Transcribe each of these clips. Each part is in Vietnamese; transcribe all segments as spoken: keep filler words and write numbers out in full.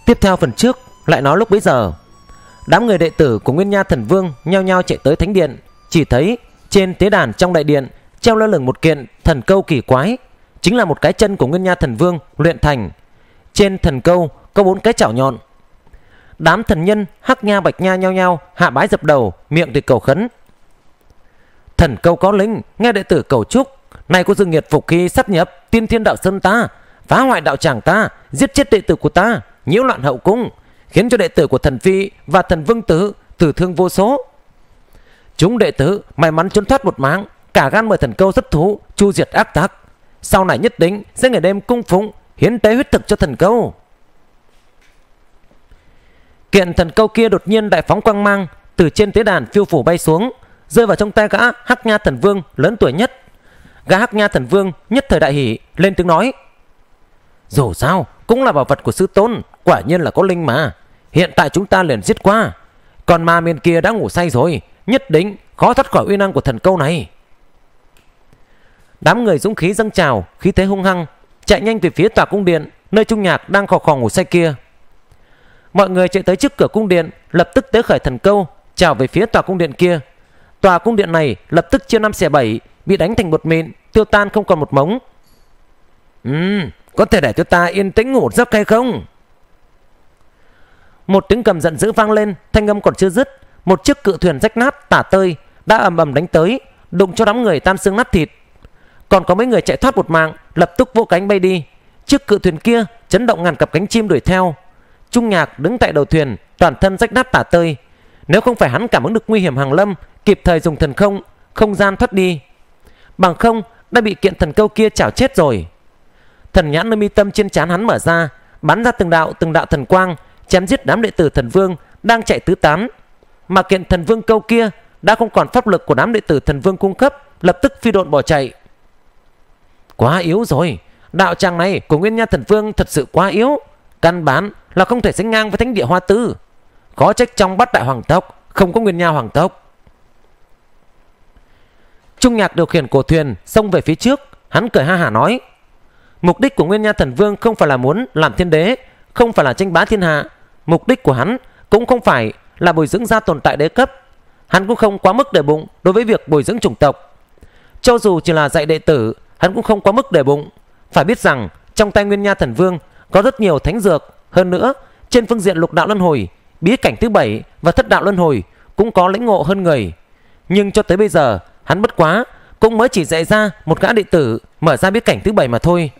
Tiếp theo phần trước lại nói lúc bấy giờ, đám người đệ tử của Nguyên Nha Thần Vương nhao nhao chạy tới thánh điện. Chỉ thấy trên tế đàn trong đại điện treo lơ lửng một kiện thần câu kỳ quái, chính là một cái chân của Nguyên Nha Thần Vương luyện thành. Trên thần câu có bốn cái chảo nhọn. Đám thần nhân Hắc Nha Bạch Nha nhao nhao hạ bái dập đầu, miệng thì cầu khấn. Thần câu có linh, nghe đệ tử cầu chúc, này có dương nghiệt phục khi sát nhập Tiên Thiên Đạo Sơn ta, phá hoại đạo tràng ta, giết chết đệ tử của ta, nhiễu loạn hậu cung, khiến cho đệ tử của thần phi và thần vương tử tử thương vô số. Chúng đệ tử may mắn trốn thoát một mạng, cả gan mời thần câu xuất thú chu diệt ác tặc, sau này nhất định sẽ ngày đêm cung phụng hiến tế huyết thực cho thần câu. Kiện thần câu kia đột nhiên đại phóng quang mang, từ trên tế đàn phiêu phủ bay xuống, rơi vào trong tay gã Hắc Nha Thần Vương lớn tuổi nhất. Gã Hắc Nha Thần Vương nhất thời đại hỉ, lên tiếng nói: dù sao cũng là bảo vật của sư tôn, quả nhiên là có linh mà. Hiện tại chúng ta liền giết qua, còn ma miền kia đã ngủ say rồi, nhất định khó thoát khỏi uy năng của thần câu này. Đám người dũng khí dâng trào, khí thế hung hăng, chạy nhanh về phía tòa cung điện nơi Trung Nhạc đang khò khò ngủ say kia. Mọi người chạy tới trước cửa cung điện, lập tức tế khởi thần câu, chào về phía tòa cung điện kia. Tòa cung điện này lập tức chia năm xẻ bảy, bị đánh thành bột mịn, tiêu tan không còn một mống. Ừm, có thể để cho ta yên tĩnh ngủ một giấc hay không? Một tiếng cầm giận dữ vang lên, thanh âm còn chưa dứt, một chiếc cự thuyền rách nát tả tơi đã ầm ầm đánh tới, đụng cho đám người tan xương nát thịt. Còn có mấy người chạy thoát một mạng, lập tức vỗ cánh bay đi. Chiếc cự thuyền kia chấn động ngàn cặp cánh chim đuổi theo. Trung Nhạc đứng tại đầu thuyền, toàn thân rách nát tả tơi. Nếu không phải hắn cảm ứng được nguy hiểm hàng lâm, kịp thời dùng thần không không gian thoát đi, bằng không đã bị kiện thần câu kia chảo chết rồi. Thần nhãn nơi mi tâm trên trán hắn mở ra, bắn ra từng đạo từng đạo thần quang, chém giết đám đệ tử thần vương đang chạy tứ tán. Mà kiện thần vương câu kia đã không còn pháp lực của đám đệ tử thần vương cung cấp, lập tức phi độn bỏ chạy. Quá yếu rồi, đạo tràng này của Nguyên Nha Thần Vương thật sự quá yếu, căn bản là không thể sánh ngang với thánh địa Hoa Tư. Khó trách trong bát đại hoàng tộc không có Nguyên Nha hoàng tộc. Trung Nhạc điều khiển cổ thuyền xông về phía trước, hắn cười ha hả nói: mục đích của Nguyên Nha Thần Vương không phải là muốn làm thiên đế, không phải là tranh bá thiên hạ. Mục đích của hắn cũng không phải là bồi dưỡng ra tồn tại đế cấp. Hắn cũng không quá mức để bụng đối với việc bồi dưỡng chủng tộc. Cho dù chỉ là dạy đệ tử, hắn cũng không quá mức để bụng. Phải biết rằng trong tay Nguyên Nha Thần Vương có rất nhiều thánh dược. Hơn nữa, trên phương diện lục đạo luân hồi, bí cảnh thứ bảy và thất đạo luân hồi cũng có lĩnh ngộ hơn người. Nhưng cho tới bây giờ, hắn bất quá cũng mới chỉ dạy ra một gã đệ tử mở ra bí cảnh thứ bảy mà thôi.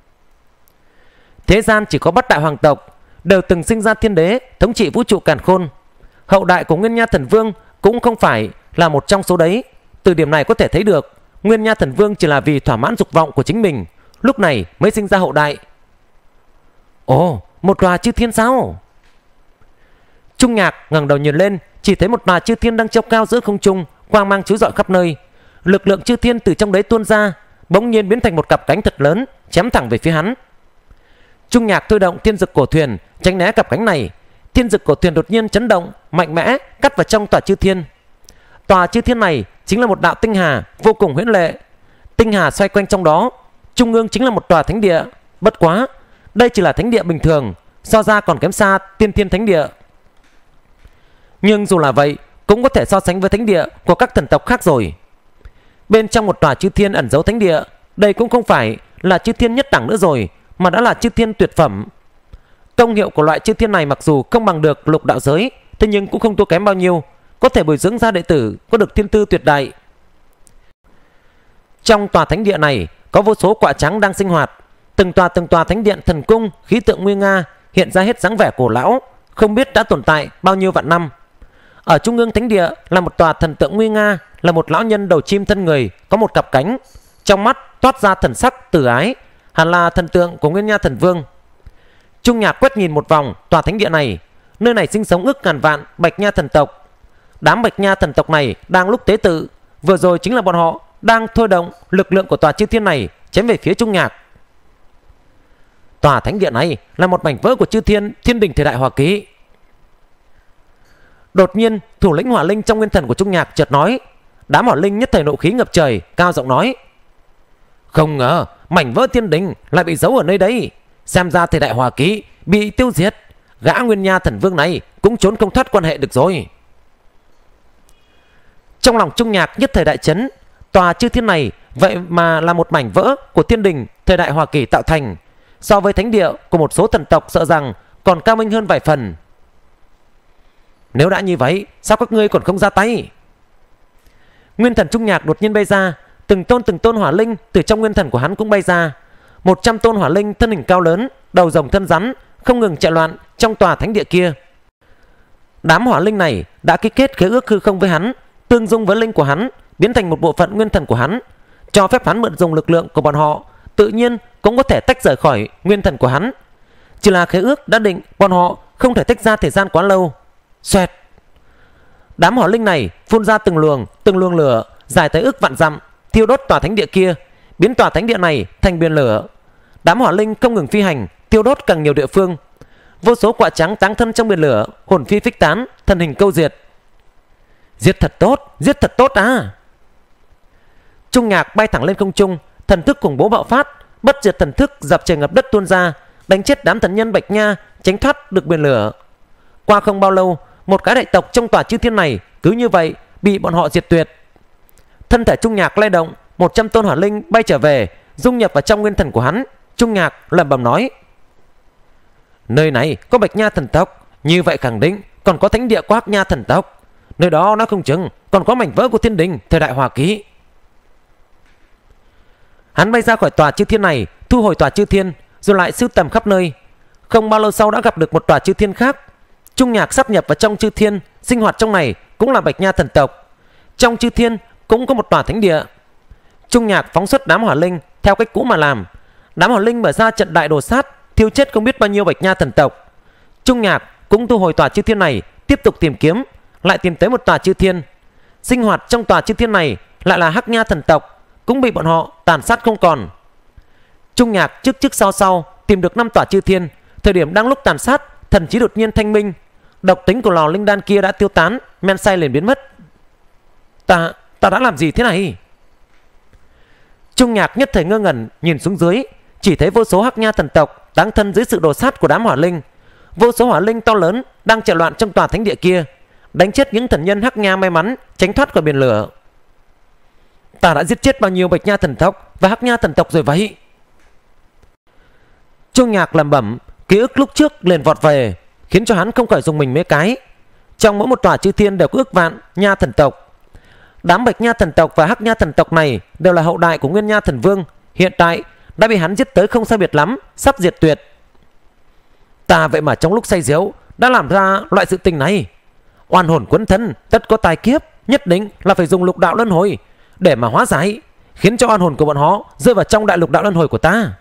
Thế gian chỉ có bát đại hoàng tộc đều từng sinh ra thiên đế thống trị vũ trụ càn khôn. Hậu đại của Nguyên Nha Thần Vương cũng không phải là một trong số đấy. Từ điểm này có thể thấy được Nguyên Nha Thần Vương chỉ là vì thỏa mãn dục vọng của chính mình, lúc này mới sinh ra hậu đại. Ồ, một tòa chư thiên sao? Trung Nhạc ngẩng đầu nhìn lên, chỉ thấy một tòa chư thiên đang treo cao giữa không trung, quang mang chiếu rọi khắp nơi. Lực lượng chư thiên từ trong đấy tuôn ra, bỗng nhiên biến thành một cặp cánh thật lớn, chém thẳng về phía hắn. Trung Nhạc thôi động thiên dực cổ thuyền tránh né cặp cánh này. Thiên dực cổ thuyền đột nhiên chấn động mạnh mẽ, cắt vào trong tòa chư thiên. Tòa chư thiên này chính là một đạo tinh hà vô cùng huyễn lệ. Tinh hà xoay quanh trong đó, trung ương chính là một tòa thánh địa. Bất quá, đây chỉ là thánh địa bình thường, so ra còn kém xa tiên thiên thánh địa. Nhưng dù là vậy, cũng có thể so sánh với thánh địa của các thần tộc khác rồi. Bên trong một tòa chư thiên ẩn giấu thánh địa, đây cũng không phải là chư thiên nhất đẳng nữa rồi, mà đã là chư thiên tuyệt phẩm. Công hiệu của loại chư thiên này mặc dù không bằng được lục đạo giới, thế nhưng cũng không thua kém bao nhiêu, có thể bồi dưỡng ra đệ tử có được thiên tư tuyệt đại. Trong tòa thánh địa này có vô số quạ trắng đang sinh hoạt. Từng tòa từng tòa thánh điện thần cung khí tượng nguy nga, hiện ra hết dáng vẻ cổ lão, không biết đã tồn tại bao nhiêu vạn năm. Ở trung ương thánh địa là một tòa thần tượng nguy nga, là một lão nhân đầu chim thân người, có một cặp cánh, trong mắt toát ra thần sắc từ ái, hẳn là thần tượng của Nguyên Nha Thần Vương. Trung Nhạc quét nhìn một vòng tòa thánh địa này, nơi này sinh sống ước ngàn vạn Bạch Nha thần tộc. Đám Bạch Nha thần tộc này đang lúc tế tự, vừa rồi chính là bọn họ đang thôi động lực lượng của tòa chư thiên này chém về phía Trung Nhạc. Tòa thánh địa này là một mảnh vỡ của chư thiên thiên đình thời đại Hoa Kỳ. Đột nhiên, thủ lĩnh hỏa linh trong nguyên thần của Trung Nhạc chợt nói. Đám hỏa linh nhất thời nộ khí ngập trời, cao giọng nói: không ngờ mảnh vỡ thiên đình lại bị giấu ở nơi đây. Xem ra thời đại Hoa Kỳ bị tiêu diệt, gã Nguyên Nha Thần Vương này cũng trốn không thoát quan hệ được rồi. Trong lòng Trung Nhạc nhất thời đại chấn. Tòa chư thiên này vậy mà là một mảnh vỡ của thiên đình thời đại Hoa Kỳ tạo thành, so với thánh địa của một số thần tộc sợ rằng còn cao minh hơn vài phần. Nếu đã như vậy, sao các ngươi còn không ra tay? Nguyên thần Trung Nhạc đột nhiên bay ra, từng tôn từng tôn hỏa linh từ trong nguyên thần của hắn cũng bay ra. Một trăm tôn hỏa linh thân hình cao lớn, đầu rồng thân rắn, không ngừng chạy loạn trong tòa thánh địa kia. Đám hỏa linh này đã ký kết khế ước hư không với hắn, tương dung với linh của hắn, biến thành một bộ phận nguyên thần của hắn, cho phép hắn mượn dùng lực lượng của bọn họ, tự nhiên cũng có thể tách rời khỏi nguyên thần của hắn. Chỉ là khế ước đã định bọn họ không thể tách ra thời gian quá lâu. Xoẹt, đám hỏa linh này phun ra từng luồng từng luồng lửa dài tới ước vạn dặm, thiêu đốt tòa thánh địa kia, biến tòa thánh địa này thành biển lửa. Đám hỏa linh không ngừng phi hành, tiêu đốt càng nhiều địa phương. Vô số quả trắng táng thân trong biển lửa, hồn phi phích tán, thân hình câu diệt. Giết thật tốt, giết thật tốt à! Trung Nhạc bay thẳng lên không trung, thần thức khủng bố bạo phát, bất diệt thần thức dập trời ngập đất tuôn ra, đánh chết đám thần nhân Bạch Nha, tránh thoát được biển lửa. Qua không bao lâu, một cái đại tộc trong tòa chư thiên này cứ như vậy bị bọn họ diệt tuyệt. Thân thể Trung Nhạc lay động, một trăm tôn hỏa linh bay trở về, dung nhập vào trong nguyên thần của hắn. Trung Nhạc lẩm bẩm nói: nơi này có Bạch Nha thần tộc, như vậy khẳng định còn có thánh địa của Hắc Nha thần tộc. Nơi đó nó không chừng còn có mảnh vỡ của thiên đình thời đại Hoa Kỳ. Hắn bay ra khỏi tòa chư thiên này, thu hồi tòa chư thiên, rồi lại sưu tầm khắp nơi. Không bao lâu sau đã gặp được một tòa chư thiên khác. Trung Nhạc sắp nhập vào trong chư thiên, sinh hoạt trong này cũng là Bạch Nha thần tộc. Trong chư thiên cũng có một tòa thánh địa. Trung Nhạc phóng xuất đám hỏa linh theo cách cũ mà làm. Đám hỏa linh mở ra trận đại đồ sát, thiêu chết không biết bao nhiêu Bạch Nha thần tộc. Trung Nhạc cũng thu hồi tòa chư thiên này, tiếp tục tìm kiếm, lại tìm tới một tòa chư thiên. Sinh hoạt trong tòa chư thiên này lại là Hắc Nha thần tộc, cũng bị bọn họ tàn sát không còn. Trung Nhạc trước trước sau sau tìm được năm tòa chư thiên. Thời điểm đang lúc tàn sát, thần trí đột nhiên thanh minh, độc tính của lò linh đan kia đã tiêu tán, men say liền biến mất. Ta, ta đã làm gì thế này? Trung Nhạc nhất thời ngơ ngẩn nhìn xuống dưới, chỉ thấy vô số Hắc Nha thần tộc táng thân dưới sự đồ sát của đám hỏa linh. Vô số hỏa linh to lớn đang chạy loạn trong tòa thánh địa kia, đánh chết những thần nhân Hắc Nha may mắn tránh thoát khỏi biển lửa. Ta đã giết chết bao nhiêu Bạch Nha thần tộc và Hắc Nha thần tộc rồi vậy? Trung Nhạc lẩm bẩm, ký ức lúc trước liền vọt về, khiến cho hắn không khỏi dùng mình mấy cái. Trong mỗi một tòa chư thiên đều có ước vạn Nha thần tộc. Đám Bạch Nha thần tộc và Hắc Nha thần tộc này đều là hậu đại của Nguyên Nha thần Vương, hiện tại đã bị hắn giết tới không sai biệt lắm, sắp diệt tuyệt. Ta vậy mà trong lúc say rượu đã làm ra loại sự tình này. Oan hồn quấn thân, tất có tai kiếp, nhất định là phải dùng lục đạo luân hồi để mà hóa giải, khiến cho oan hồn của bọn họ rơi vào trong đại lục đạo luân hồi của ta.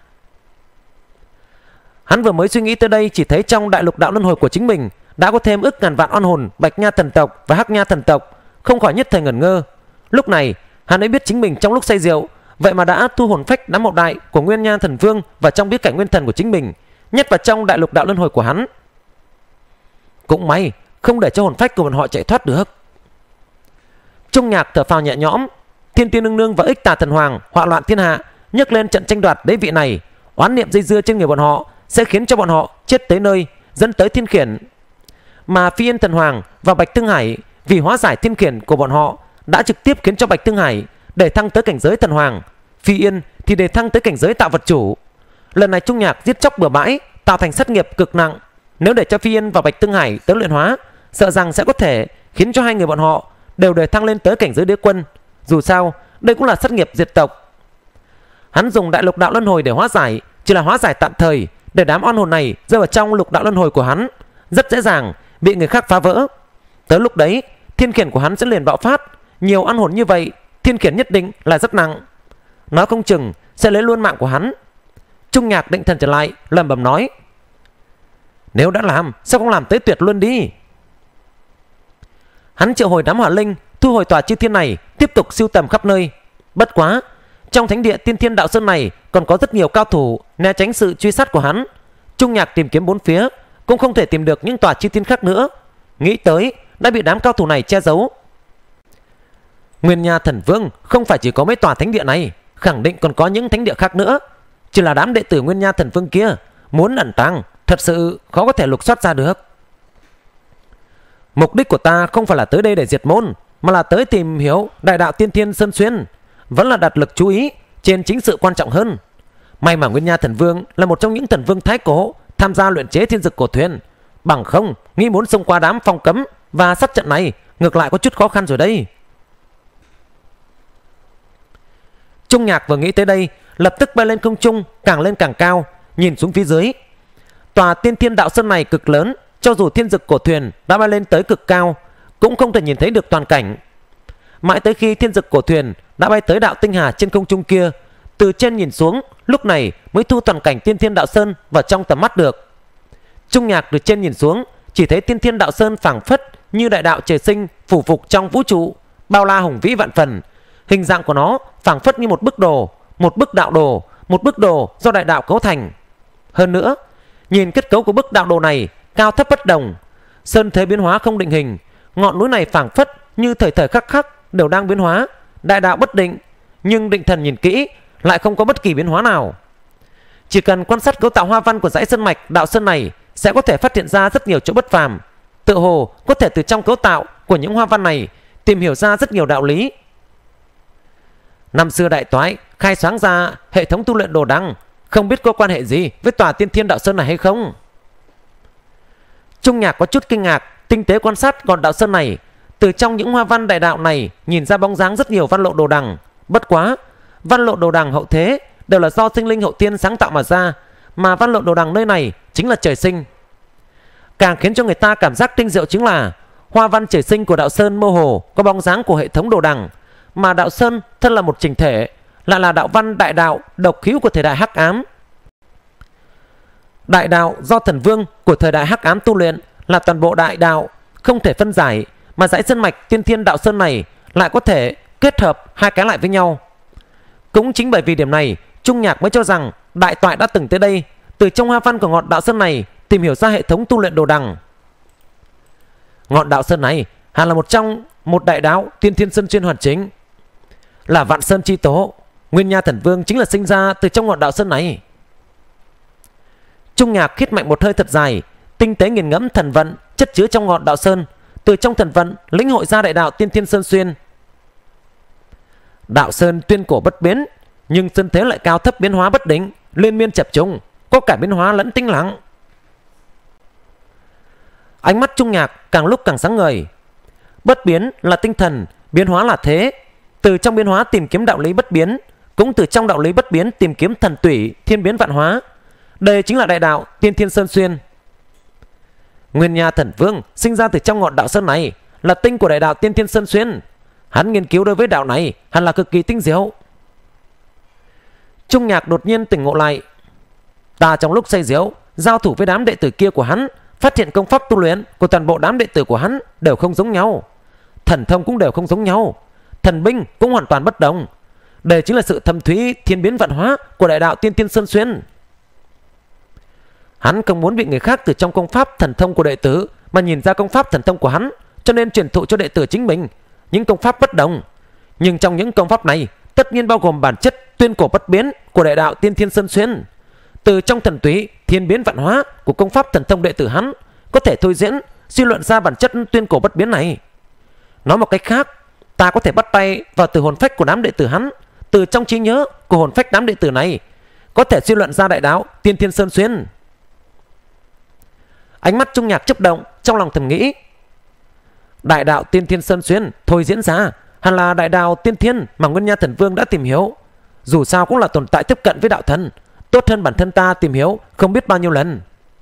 Hắn vừa mới suy nghĩ tới đây, chỉ thấy trong đại lục đạo luân hồi của chính mình đã có thêm ức ngàn vạn oan hồn Bạch Nha thần tộc và Hắc Nha thần tộc, không khỏi nhất thời ngẩn ngơ. Lúc này hắn ấy biết chính mình trong lúc say rượu vậy mà đã thu hồn phách đám hậu đại của Nguyên Nha thần Vương vào trong bí cảnh nguyên thần của chính mình, nhét vào trong đại lục đạo luân hồi của hắn. Cũng may không để cho hồn phách của bọn họ chạy thoát được. Trung Nhạc thở phào nhẹ nhõm. Thiên Tiên Nương Nương và Ích Tà Thần Hoàng họa loạn thiên hạ, nhấc lên trận tranh đoạt đế vị này. Oán niệm dây dưa trên người bọn họ sẽ khiến cho bọn họ chết tới nơi, dẫn tới thiên khiển. Mà Phi Yên Thần Hoàng và Bạch Thương Hải vì hóa giải thiên khiển của bọn họ đã trực tiếp khiến cho Bạch Thương Hải để thăng tới cảnh giới thần hoàng, Phi Yên thì để thăng tới cảnh giới tạo vật chủ. Lần này Trung Nhạc giết chóc bừa bãi, tạo thành sát nghiệp cực nặng. Nếu để cho Phi Yên và Bạch Thương Hải tới luyện hóa, sợ rằng sẽ có thể khiến cho hai người bọn họ đều để thăng lên tới cảnh giới đế quân. Dù sao đây cũng là sát nghiệp diệt tộc. Hắn dùng đại lục đạo luân hồi để hóa giải, chỉ là hóa giải tạm thời, để đám oan hồn này rơi vào trong lục đạo luân hồi của hắn, rất dễ dàng bị người khác phá vỡ. Tới lúc đấy thiên khiển của hắn sẽ liền bạo phát. Nhiều oan hồn như vậy, thiên khiển nhất định là rất nặng, nói không chừng sẽ lấy luôn mạng của hắn. Trung Nhạc định thần trở lại, lẩm bẩm nói: nếu đã làm, sao không làm tới tuyệt luôn đi. Hắn triệu hồi đám hỏa linh, thu hồi tòa chư thiên này, tiếp tục sưu tầm khắp nơi. Bất quá trong thánh địa Tiên Thiên Đạo Sơn này còn có rất nhiều cao thủ né tránh sự truy sát của hắn. Trung Nhạc tìm kiếm bốn phía cũng không thể tìm được những tòa chư thiên khác nữa. Nghĩ tới đã bị đám cao thủ này che giấu. Nguyên Nha thần Vương không phải chỉ có mấy tòa thánh địa này, khẳng định còn có những thánh địa khác nữa. Chỉ là đám đệ tử Nguyên Nha thần Vương kia muốn ẩn tàng thật sự khó có thể lục soát ra được. Mục đích của ta không phải là tới đây để diệt môn, mà là tới tìm hiểu đại đạo Tiên Thiên Sơn Xuyên. Vẫn là đặt lực chú ý trên chính sự quan trọng hơn. May mà Nguyên Nha Thần Vương là một trong những thần vương thái cổ tham gia luyện chế thiên dực cổ thuyền, bằng không nghĩ muốn xông qua đám phong cấm và sát trận này ngược lại có chút khó khăn rồi đây. Trung Nhạc vừa nghĩ tới đây, lập tức bay lên không trung, càng lên càng cao, nhìn xuống phía dưới. Tòa Tiên Thiên Đạo Sơn này cực lớn, cho dù thiên dực cổ thuyền đã bay lên tới cực cao, cũng không thể nhìn thấy được toàn cảnh. Mãi tới khi thiên dực cổ thuyền đã bay tới đạo tinh hà trên không trung kia, từ trên nhìn xuống, lúc này mới thu toàn cảnh Tiên Thiên Đạo Sơn vào trong tầm mắt được. Trung Nhạc từ trên nhìn xuống, chỉ thấy Tiên Thiên Đạo Sơn phảng phất như đại đạo trời sinh phủ phục trong vũ trụ, bao la hùng vĩ vạn phần. Hình dạng của nó phảng phất như một bức đồ, một bức đạo đồ, một bức đồ do đại đạo cấu thành. Hơn nữa, nhìn kết cấu của bức đạo đồ này cao thấp bất đồng, sơn thế biến hóa không định hình, ngọn núi này phảng phất như thời thời khắc khắc đều đang biến hóa, đại đạo bất định, nhưng định thần nhìn kỹ lại không có bất kỳ biến hóa nào. Chỉ cần quan sát cấu tạo hoa văn của dãy sơn mạch đạo sơn này sẽ có thể phát hiện ra rất nhiều chỗ bất phàm. Tự hồ có thể từ trong cấu tạo của những hoa văn này tìm hiểu ra rất nhiều đạo lý. Năm xưa đại toái khai sáng ra hệ thống tu luyện đồ đằng, không biết có quan hệ gì với tòa Tiên Thiên Đạo Sơn này hay không? Trung Nhạc có chút kinh ngạc, tinh tế quan sát ngọn đạo sơn này. Từ trong những hoa văn đại đạo này nhìn ra bóng dáng rất nhiều văn lộ đồ đằng. Bất quá, văn lộ đồ đằng hậu thế đều là do sinh linh hậu tiên sáng tạo mà ra, mà văn lộ đồ đằng nơi này chính là trời sinh. Càng khiến cho người ta cảm giác tinh diệu chính là hoa văn trời sinh của đạo sơn mơ hồ có bóng dáng của hệ thống đồ đằng, mà đạo sơn thân là một chỉnh thể, lại là đạo văn đại đạo độc hữu của thời đại hắc ám. Đại đạo do thần vương của thời đại hắc ám tu luyện là toàn bộ đại đạo, không thể phân giải, mà dãy sơn mạch Tiên Thiên Đạo Sơn này lại có thể kết hợp hai cái lại với nhau. Cũng chính bởi vì điểm này, Trung Nhạc mới cho rằng đại toại đã từng tới đây, từ trong hoa văn của ngọn đạo sơn này tìm hiểu ra hệ thống tu luyện đồ đằng. Ngọn đạo sơn này hẳn là một trong một đại đạo Tiên Thiên Sơn Xuyên hoàn chính, là vạn sơn chi tố. Nguyên Nha Thần Vương chính là sinh ra từ trong ngọn đạo sơn này. Trung Nhạc hít mạnh một hơi thật dài, tinh tế nghiền ngẫm thần vận chất chứa trong ngọn đạo sơn, từ trong thần vận lĩnh hội ra đại đạo Tiên Thiên Sơn Xuyên. Đạo sơn tuyên cổ bất biến, nhưng sơn thế lại cao thấp biến hóa bất định, liên miên chập trùng, có cả biến hóa lẫn tĩnh lặng. Ánh mắt Trung Nhạc càng lúc càng sáng ngời. Bất biến là tinh thần, biến hóa là thế. Từ trong biến hóa tìm kiếm đạo lý bất biến, cũng từ trong đạo lý bất biến tìm kiếm thần tủy thiên biến vạn hóa. Đây chính là đại đạo Tiên Thiên Sơn Xuyên. Nguyên Nha Thần Vương sinh ra từ trong ngọn đạo sơn này, là tinh của đại đạo Tiên Thiên Sơn Xuyên. Hắn nghiên cứu đối với đạo này hẳn là cực kỳ tinh diệu. Trung Nhạc đột nhiên tỉnh ngộ lại. Ta trong lúc say diếu giao thủ với đám đệ tử kia của hắn, phát hiện công pháp tu luyện của toàn bộ đám đệ tử của hắn đều không giống nhau, thần thông cũng đều không giống nhau, thần binh cũng hoàn toàn bất đồng. Đây chính là sự thâm thúy thiên biến vạn hóa của đại đạo Tiên Thiên Sơn Xuyên. Hắn không muốn bị người khác từ trong công pháp thần thông của đệ tử mà nhìn ra công pháp thần thông của hắn, cho nên truyền thụ cho đệ tử chính mình những công pháp bất đồng. Nhưng trong những công pháp này tất nhiên bao gồm bản chất tuyên cổ bất biến của đại đạo Tiên Thiên Sơn Xuyên. Từ trong thần túy thiên biến vạn hóa của công pháp thần thông đệ tử hắn có thể thôi diễn suy luận ra bản chất tuyên cổ bất biến này. Nói một cách khác, ta có thể bắt tay vào từ hồn phách của đám đệ tử hắn, từ trong trí nhớ của hồn phách đám đệ tử này có thể suy luận ra đại đạo Tiên Thiên Sơn Xuyên. Ánh mắt Trung Nhạc chớp động, trong lòng thầm nghĩ, đại đạo Tiên Thiên Sơn Xuyên thôi diễn ra hẳn là đại đạo tiên thiên mà Nguyên Nha Thần Vương đã tìm hiểu. Dù sao cũng là tồn tại tiếp cận với đạo thần, tốt hơn bản thân ta tìm hiểu không biết bao nhiêu lần.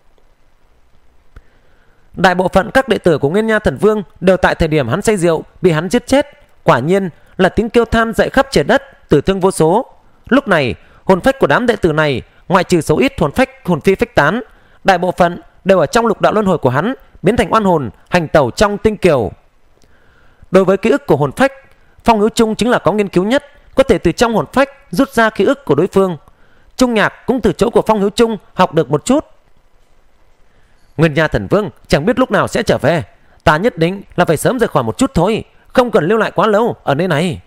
Đại bộ phận các đệ tử của Nguyên Nha Thần Vương đều tại thời điểm hắn say rượu bị hắn giết chết. Quả nhiên là tiếng kêu than dậy khắp trời đất, tử thương vô số. Lúc này hồn phách của đám đệ tử này, ngoại trừ số ít hồn phách hồn phi phách tán, đại bộ phận đều ở trong lục đạo luân hồi của hắn biến thành oan hồn hành tẩu trong tinh kiều. Đối với ký ức của hồn phách, Phong Hữu Trung chính là có nghiên cứu nhất, có thể từ trong hồn phách rút ra ký ức của đối phương. Trung Nhạc cũng từ chỗ của Phong Hữu Trung học được một chút. Nguyên Nha Thần Vương chẳng biết lúc nào sẽ trở về, ta nhất định là phải sớm rời khỏi một chút thôi, không cần lưu lại quá lâu ở nơi này.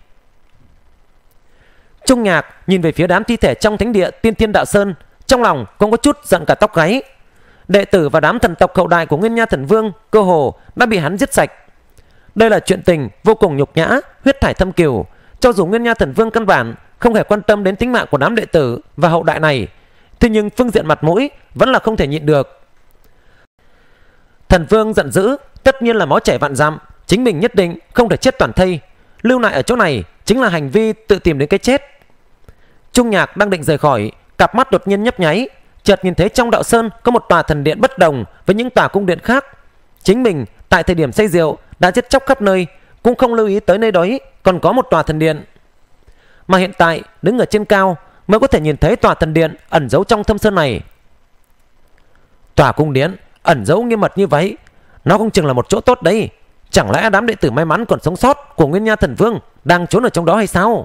Trung Nhạc nhìn về phía đám thi thể trong thánh địa Tiên Thiên Đạo Sơn, trong lòng cũng có chút giận cả tóc gáy. đệ tử và đám thần tộc hậu đại của Nguyên Nha Thần Vương cơ hồ đã bị hắn giết sạch. Đây là chuyện tình vô cùng nhục nhã, huyết thải thâm cừu. Cho dù Nguyên Nha Thần Vương căn bản không hề quan tâm đến tính mạng của đám đệ tử và hậu đại này, thế nhưng phương diện mặt mũi vẫn là không thể nhịn được. Thần Vương giận dữ, tất nhiên là máu chảy vạn dặm, chính mình nhất định không thể chết toàn thây. Lưu lại ở chỗ này chính là hành vi tự tìm đến cái chết. Trung Nhạc đang định rời khỏi, cặp mắt đột nhiên nhấp nháy, chợt nhìn thấy trong đạo sơn có một tòa thần điện bất đồng với những tòa cung điện khác. Chính mình tại thời điểm say rượu đã giết chóc khắp nơi, cũng không lưu ý tới nơi đó còn có một tòa thần điện. Mà hiện tại đứng ở trên cao mới có thể nhìn thấy tòa thần điện ẩn giấu trong thâm sơn này. Tòa cung điện ẩn giấu nghiêm mật như vậy, nó không chừng là một chỗ tốt đấy. Chẳng lẽ đám đệ tử may mắn còn sống sót của Nguyên Nha Thần Vương đang trốn ở trong đó hay sao?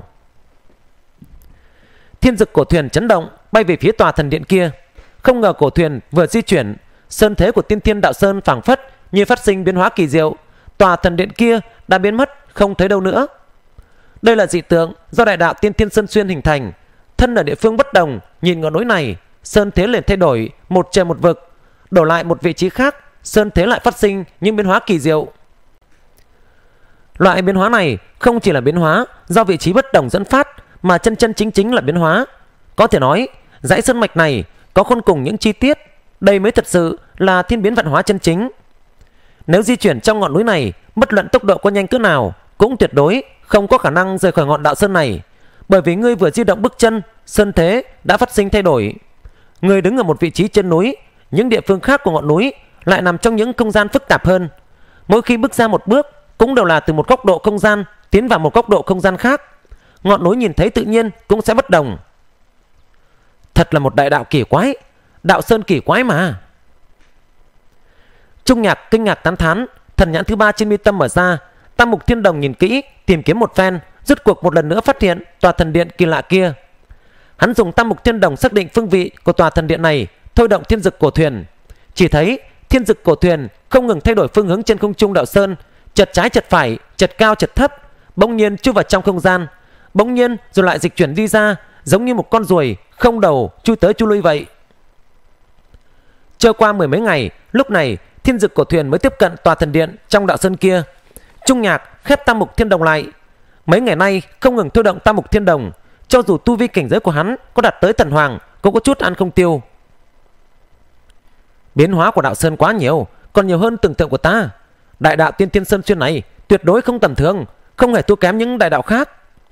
Thiên dực cổ thuyền chấn động, bay về phía tòa thần điện kia. Không ngờ cổ thuyền vừa di chuyển, sơn thế của Tiên Thiên Đạo Sơn phảng phất như phát sinh biến hóa kỳ diệu. Tòa thần điện kia đã biến mất không thấy đâu nữa. Đây là dị tượng do đại đạo Tiên Thiên Sơn Xuyên hình thành. Thân ở địa phương bất đồng, nhìn ngọn núi này, sơn thế liền thay đổi một trời một vực. Đổ lại một vị trí khác, sơn thế lại phát sinh những biến hóa kỳ diệu. Loại biến hóa này không chỉ là biến hóa do vị trí bất đồng dẫn phát, mà chân chân chính chính là biến hóa. Có thể nói dãy sơn mạch này có khôn cùng những chi tiết, đây mới thật sự là thiên biến vạn hóa chân chính. Nếu di chuyển trong ngọn núi này, bất luận tốc độ có nhanh cỡ nào cũng tuyệt đối không có khả năng rời khỏi ngọn đạo sơn này, bởi vì ngươi vừa di động bước chân, sơn thế đã phát sinh thay đổi. Ngươi đứng ở một vị trí trên núi, những địa phương khác của ngọn núi lại nằm trong những không gian phức tạp hơn. Mỗi khi bước ra một bước cũng đều là từ một góc độ không gian tiến vào một góc độ không gian khác. Ngọn núi nhìn thấy tự nhiên cũng sẽ bất đồng. Thật là một đại đạo kỳ quái, đạo sơn kỳ quái mà. Trung Nhạc kinh ngạc tán thán, thần nhãn thứ ba trên mi tâm mở ra, Tam Mục Thiên Đồng nhìn kỹ, tìm kiếm một phen, rốt cuộc một lần nữa phát hiện tòa thần điện kỳ lạ kia. Hắn dùng Tam Mục Thiên Đồng xác định phương vị của tòa thần điện này, thôi động thiên dực cổ thuyền. Chỉ thấy thiên dực cổ thuyền không ngừng thay đổi phương hướng trên không trung đạo sơn, chật trái chật phải, chật cao chật thấp, bỗng nhiên chui vào trong không gian, bỗng nhiên rồi lại dịch chuyển đi ra, giống như một con ruồi không đầu chui tới chui lui vậy. Trôi qua mười mấy ngày, lúc này thiên dực cổ thuyền mới tiếp cận tòa thần điện trong đạo sơn kia. Trung Nhạc khép Tam Mục Thiên Đồng lại. Mấy ngày nay không ngừng thôi động Tam Mục Thiên Đồng, cho dù tu vi cảnh giới của hắn có đạt tới thần hoàng cũng có chút ăn không tiêu. Biến hóa của đạo sơn quá nhiều, còn nhiều hơn tưởng tượng của ta. Đại đạo Tiên Thiên Sơn Xuyên này tuyệt đối không tầm thường, không hề thua kém những đại đạo khác.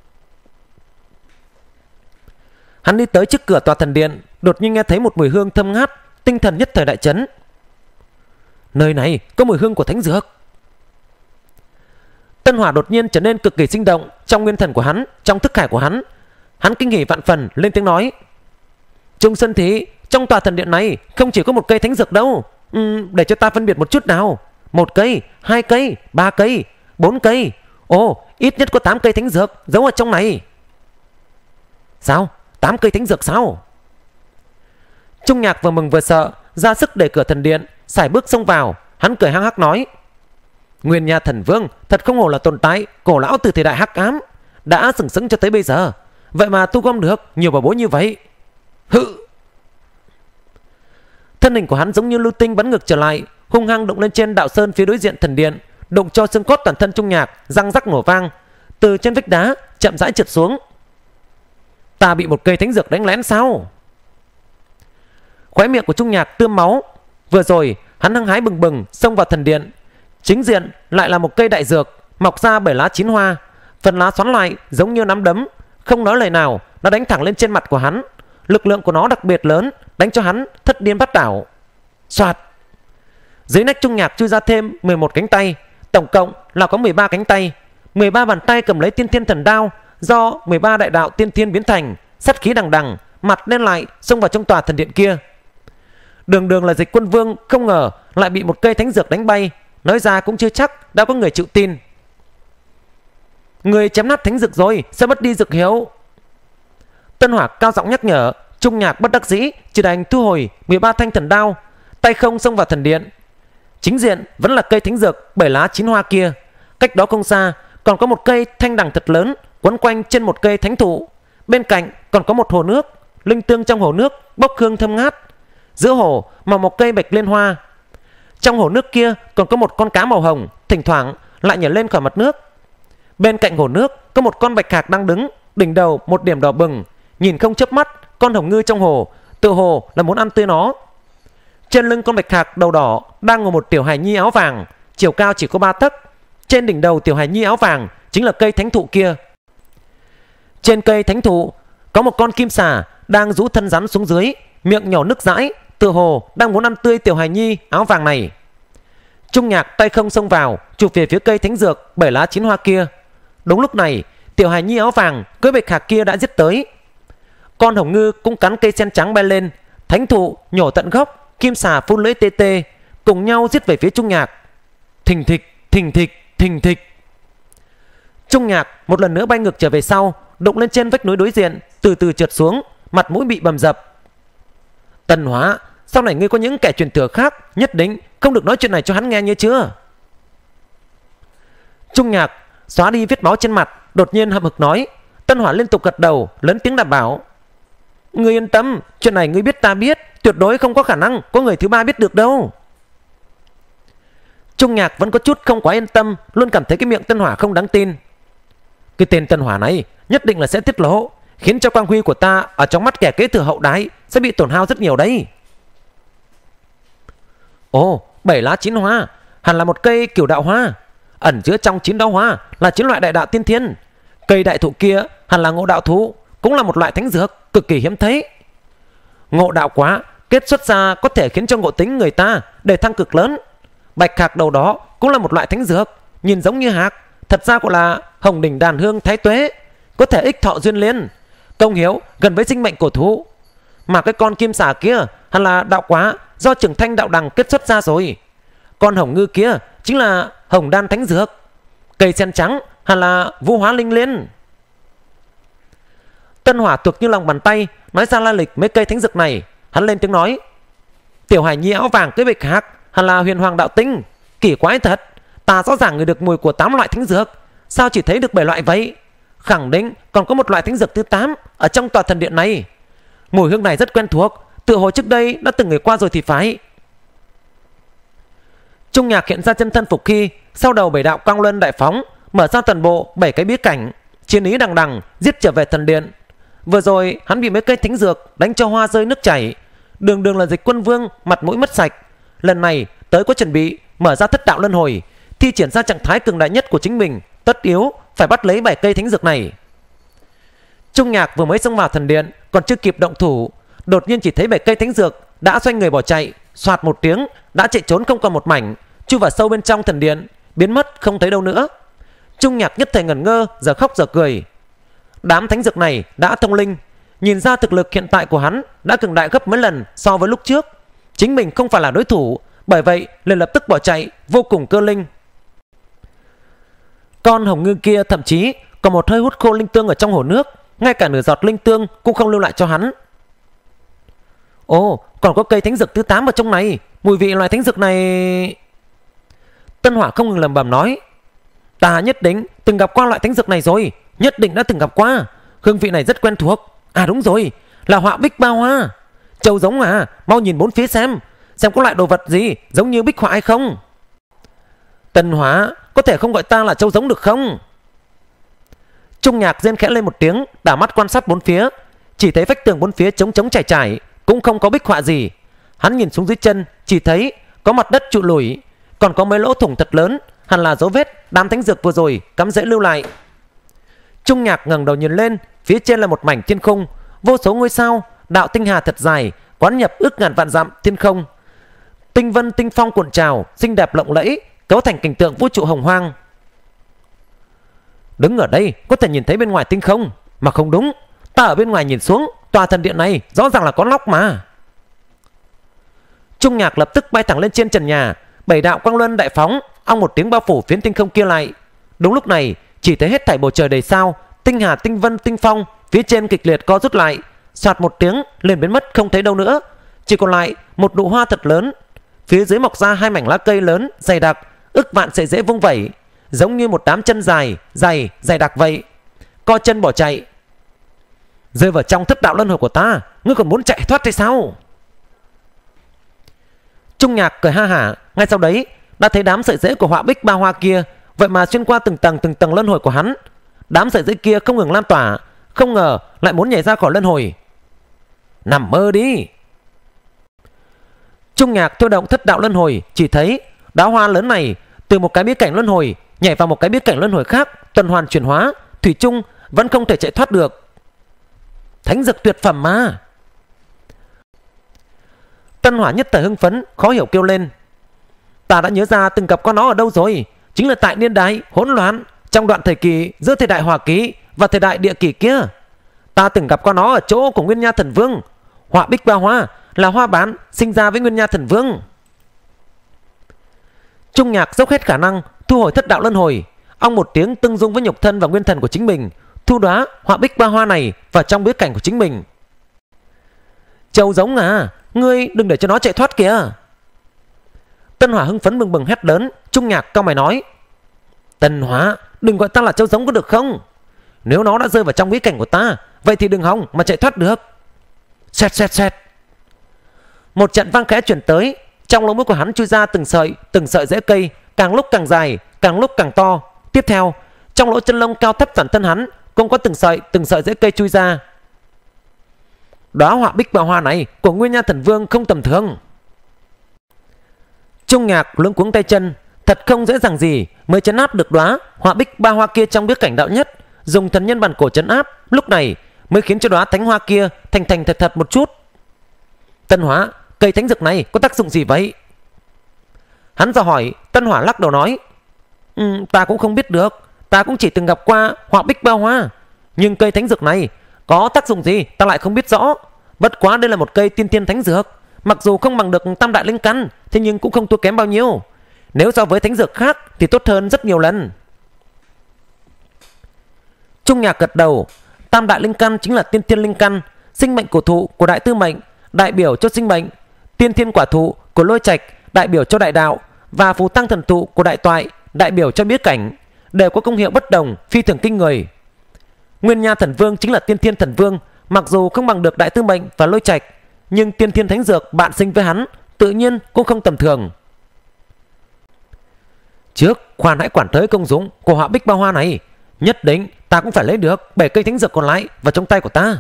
Hắn đi tới trước cửa tòa thần điện, đột nhiên nghe thấy một mùi hương thơm ngát, tinh thần nhất thời đại chấn. Nơi này có mùi hương của thánh dược. Tân hỏa đột nhiên trở nên cực kỳ sinh động trong nguyên thần của hắn, trong thức hải của hắn. Hắn kinh hỉ vạn phần lên tiếng nói: Trung Sơn Thị, trong tòa thần điện này không chỉ có một cây thánh dược đâu. uhm, Để cho ta phân biệt một chút nào. Một cây, hai cây, ba cây, bốn cây. Ồ, ít nhất có tám cây thánh dược giấu ở trong này. Sao? Tám cây thánh dược sao? Trung Nhạc vừa mừng vừa sợ, ra sức đẩy cửa thần điện, sải bước xông vào. Hắn cười hắc hắc nói: Nguyên Nha Thần Vương thật không hổ là tồn tại cổ lão từ thời đại hắc ám, đã sừng sững cho tới bây giờ, vậy mà tu gom được nhiều bảo bối như vậy. Hự! Thân hình của hắn giống như lưu tinh bắn ngược trở lại, hung hăng đụng lên trên đạo sơn phía đối diện thần điện, đụng cho xương cốt toàn thân Trung Nhạc răng rắc nổ vang, từ trên vách đá chậm rãi trượt xuống. Ta bị một cây thánh dược đánh lén sao? Khóe miệng của Trung Nhạc tươm máu. Vừa rồi hắn hăng hái bừng bừng xông vào thần điện, chính diện lại là một cây đại dược mọc ra bảy lá chín hoa, phần lá xoắn lại giống như nắm đấm, không nói lời nào nó đánh thẳng lên trên mặt của hắn. Lực lượng của nó đặc biệt lớn, đánh cho hắn thất điên bắt đảo. Soạt! Dưới nách Trung Nhạc chui ra thêm mười một cánh tay, tổng cộng là có mười ba cánh tay. mười ba bàn tay cầm lấy Tiên Thiên Thần Đao do mười ba đại đạo tiên thiên biến thành, sát khí đằng đằng, mặt lên lại xông vào trong tòa thần điện kia. Đường đường là Dịch Quân Vương, không ngờ lại bị một cây thánh dược đánh bay. Nói ra cũng chưa chắc đã có người chịu tin. Người chém nát thánh dược rồi, sẽ mất đi dược hiếu. Tân Hỏa cao giọng nhắc nhở. Trung Nhạc bất đắc dĩ chỉ đành thu hồi mười ba thanh thần đao, tay không xông vào thần điện. Chính diện vẫn là cây thánh dược bảy lá chín hoa kia, cách đó không xa còn có một cây thanh đằng thật lớn quấn quanh trên một cây thánh thụ. Bên cạnh còn có một hồ nước, linh tương trong hồ nước bốc hương thơm ngát. Giữa hồ màu một cây bạch liên hoa. Trong hồ nước kia còn có một con cá màu hồng, thỉnh thoảng lại nhảy lên khỏi mặt nước. Bên cạnh hồ nước có một con bạch hạc đang đứng, đỉnh đầu một điểm đỏ bừng, nhìn không chớp mắt con hồng ngư trong hồ, tự hồ là muốn ăn tươi nó. Trên lưng con bạch hạc đầu đỏ đang ngồi một tiểu hài nhi áo vàng, chiều cao chỉ có ba tấc. Trên đỉnh đầu tiểu hài nhi áo vàng chính là cây thánh thụ kia. Trên cây thánh thụ có một con kim xà đang rũ thân rắn xuống dưới, miệng nhỏ nước dãi, tự hồ đang muốn ăn tươi tiểu hài nhi áo vàng này. Trung Nhạc tay không xông vào, chụp về phía cây thánh dược bảy lá chín hoa kia. Đúng lúc này, tiểu hài nhi áo vàng cưỡi bạch hạc kia đã giết tới. Con hồng ngư cũng cắn cây sen trắng bay lên, thánh thụ nhổ tận gốc, kim xà phun lưỡi tê tê, cùng nhau giết về phía Trung Nhạc. Thình thịch, thình thịch, thình thịch. Trung Nhạc một lần nữa bay ngược trở về sau, đụng lên trên vách núi đối diện, từ từ trượt xuống, mặt mũi bị bầm dập. Tân Hóa, sau này ngươi có những kẻ truyền thừa khác, nhất định không được nói chuyện này cho hắn nghe như chưa? Trung Nhạc xóa đi vết máu trên mặt, đột nhiên hậm hực nói. Tân Hỏa liên tục gật đầu, lớn tiếng đảm bảo. Ngươi yên tâm, chuyện này ngươi biết ta biết, tuyệt đối không có khả năng có người thứ ba biết được đâu. Trung Nhạc vẫn có chút không quá yên tâm, luôn cảm thấy cái miệng Tân Hỏa không đáng tin. Cái tên Tân Hỏa này nhất định là sẽ tiết lộ, khiến cho quang huy của ta ở trong mắt kẻ kế thừa hậu đái sẽ bị tổn hao rất nhiều đấy. Ồ, bảy lá chín hoa, hẳn là một cây cửu đạo hoa. Ẩn chứa trong chín đạo hoa là chín loại đại đạo tiên thiên. Cây đại thụ kia hẳn là ngộ đạo thụ, cũng là một loại thánh dược cực kỳ hiếm thấy. Ngộ đạo quá, kết xuất ra có thể khiến cho ngộ tính người ta để thăng cực lớn. Bạch hạc đầu đó cũng là một loại thánh dược, nhìn giống như hạc, thật ra gọi là hồng đỉnh đàn hương thái tuế, có thể ích thọ duyên liên, công hiếu gần với sinh mệnh của thú. Mà cái con kim xà kia hẳn là đạo quá do trưởng thanh đạo đằng kết xuất ra rồi. Con hồng ngư kia chính là hồng đan thánh dược. Cây sen trắng hẳn là vũ hóa linh liên. Tân Hỏa thuộc như lòng bàn tay nói ra lai lịch mấy cây thánh dược này. Hắn lên tiếng nói. Tiểu hải nhi áo vàng cưỡi bạch hạc hẳn là huyền hoàng đạo tinh. Kỳ quái thật, ta rõ ràng người được mùi của tám loại thánh dược, sao chỉ thấy được bảy loại vậy? Khẳng định còn có một loại thánh dược thứ tám ở trong tòa thần điện này. Mùi hương này rất quen thuộc, tựa hồ trước đây đã từng người qua rồi thì phải. Trung Nhạc hiện ra chân thân phục khi sau đầu bảy đạo quang luân đại phóng, mở ra toàn bộ bảy cái bí cảnh, chiến ý đằng đằng giết trở về thần điện. Vừa rồi hắn bị mấy cây thánh dược đánh cho hoa rơi nước chảy, đường đường là Dịch Quân Vương mặt mũi mất sạch. Lần này tới có chuẩn bị mở ra thất đạo luân hồi, thi triển ra trạng thái cường đại nhất của chính mình, tất yếu phải bắt lấy bảy cây thánh dược này. Trung Nhạc vừa mới xông vào thần điện, còn chưa kịp động thủ, đột nhiên chỉ thấy bảy cây thánh dược đã xoay người bỏ chạy, xoạt một tiếng đã chạy trốn không còn một mảnh, chui vào sâu bên trong thần điện, biến mất không thấy đâu nữa. Trung Nhạc nhất thời ngẩn ngơ, giờ khóc giờ cười. Đám thánh dược này đã thông linh, nhìn ra thực lực hiện tại của hắn đã cường đại gấp mấy lần so với lúc trước. Chính mình không phải là đối thủ, bởi vậy liền lập tức bỏ chạy, vô cùng cơ linh. Con hồng ngư kia thậm chí còn một hơi hút khô linh tương ở trong hồ nước, ngay cả nửa giọt linh tương cũng không lưu lại cho hắn. Ồ, còn có cây thánh dược thứ tám ở trong này, mùi vị loại thánh dược này. Tân Hỏa không ngừng lẩm bẩm nói. Ta nhất định từng gặp qua loại thánh dược này rồi, nhất định đã từng gặp qua, hương vị này rất quen thuộc. À đúng rồi, là họa bích ba hoa. Châu giống à, mau nhìn bốn phía xem, xem có loại đồ vật gì giống như bích họa hay không. Tân Hỏa, có thể không gọi ta là châu giống được không? Trung Nhạc rên khẽ lên một tiếng, đảo mắt quan sát bốn phía, chỉ thấy vách tường bốn phía trống trống trải trải, cũng không có bích họa gì. Hắn nhìn xuống dưới chân, chỉ thấy có mặt đất trụ lủi, còn có mấy lỗ thủng thật lớn, hẳn là dấu vết đám thánh dược vừa rồi cắm rễ lưu lại. Trung Nhạc ngẩng đầu nhìn lên, phía trên là một mảnh thiên không, vô số ngôi sao, đạo tinh hà thật dài, quán nhập ước ngàn vạn dặm thiên không. Tinh vân tinh phong cuộn trào, xinh đẹp lộng lẫy, cấu thành cảnh tượng vũ trụ hồng hoang. Đứng ở đây có thể nhìn thấy bên ngoài tinh không, mà không đúng, ta ở bên ngoài nhìn xuống, tòa thần điện này rõ ràng là có nóc mà. Trung Nhạc lập tức bay thẳng lên trên trần nhà, bảy đạo quang luân đại phóng, ong một tiếng bao phủ phiến tinh không kia lại. Đúng lúc này, chỉ thấy hết thảy bầu trời đầy sao, tinh hà tinh vân tinh phong phía trên kịch liệt co rút lại, soạt một tiếng liền biến mất không thấy đâu nữa, chỉ còn lại một nụ hoa thật lớn. Phía dưới mọc ra hai mảnh lá cây lớn dày đặc, ức vạn sợi rễ vung vẩy, giống như một đám chân dài dày dày đặc vậy. Co chân bỏ chạy. Rơi vào trong thất đạo luân hồi của ta, ngươi còn muốn chạy thoát hay sao? Trung Nhạc cười ha hả, ngay sau đấy đã thấy đám sợi rễ của họa bích ba hoa kia vậy mà xuyên qua từng tầng từng tầng luân hồi của hắn. Đám sợi rễ kia không ngừng lan tỏa, không ngờ lại muốn nhảy ra khỏi luân hồi. Nằm mơ đi. Trung Nhạc thôi động thất đạo luân hồi, chỉ thấy đóa hoa lớn này từ một cái bí cảnh luân hồi nhảy vào một cái bí cảnh luân hồi khác, tuần hoàn chuyển hóa, thủy chung vẫn không thể chạy thoát được. Thánh dược tuyệt phẩm mà. Tân Hỏa nhất thời hưng phấn, khó hiểu kêu lên. Ta đã nhớ ra từng gặp con nó ở đâu rồi. Chính là tại niên đại hỗn loạn, trong đoạn thời kỳ giữa thời đại Hỏa Ký và thời đại Địa Kỷ kia. Ta từng gặp con nó ở chỗ của Nguyên Nha Thần Vương. Họa bích ba hoa là hoa bán sinh ra với Nguyên Nha Thần Vương. Trung Nhạc dốc hết khả năng thu hồi thất đạo luân hồi. Ông một tiếng tưng dung với nhục thân và nguyên thần của chính mình, thu đóa họa bích ba hoa này vào trong bối cảnh của chính mình. Châu giống à, ngươi đừng để cho nó chạy thoát kìa. Tân Hỏa hưng phấn bừng bừng hét lớn. Trung Nhạc cau mày nói, Tân Hỏa, đừng gọi ta là châu giống có được không? Nếu nó đã rơi vào trong bí cảnh của ta, vậy thì đừng hòng mà chạy thoát được. Xẹt xẹt xẹt. Một trận vang khẽ chuyển tới. Trong lỗ mũi của hắn chui ra từng sợi từng sợi rễ cây, càng lúc càng dài, càng lúc càng to. Tiếp theo, trong lỗ chân lông cao thấp toàn thân hắn cũng có từng sợi từng sợi rễ cây chui ra. Đóa họa bích bạo hoa này của Nguyên Nha Thần Vương không tầm thường. Trung Nhạc luống cuống tay chân, thật không dễ dàng gì mới trấn áp được đóa họa bích ba hoa kia trong bí cảnh đạo nhất, dùng thần nhân bản cổ trấn áp, lúc này mới khiến cho đóa thánh hoa kia thành thành thật thật một chút. Tân Hỏa, cây thánh dược này có tác dụng gì vậy? Hắn dò hỏi. Tân Hỏa lắc đầu nói, ừ, ta cũng không biết được, ta cũng chỉ từng gặp qua họa bích ba hoa, nhưng cây thánh dược này có tác dụng gì ta lại không biết rõ. Bất quá đây là một cây tiên thiên thánh dược, mặc dù không bằng được tam đại linh căn, thế nhưng cũng không thua kém bao nhiêu. Nếu so với thánh dược khác thì tốt hơn rất nhiều lần. Trung Nhạc gật đầu. Tam đại linh căn chính là tiên thiên linh căn, sinh mệnh cổ thụ của đại tư mệnh đại biểu cho sinh mệnh, tiên thiên quả thụ của lôi trạch đại biểu cho đại đạo, và phù tăng thần thụ của đại toại đại biểu cho biết cảnh, đều có công hiệu bất đồng, phi thường kinh người. Nguyên Nha Thần Vương chính là tiên thiên thần vương, mặc dù không bằng được đại tư mệnh và lôi trạch, nhưng tiên thiên thánh dược bạn sinh với hắn tự nhiên cũng không tầm thường. Trước khoan hãy quản tới công dụng của họa bích ba hoa này, nhất định ta cũng phải lấy được bảy cây thánh dược còn lại vào trong tay của ta.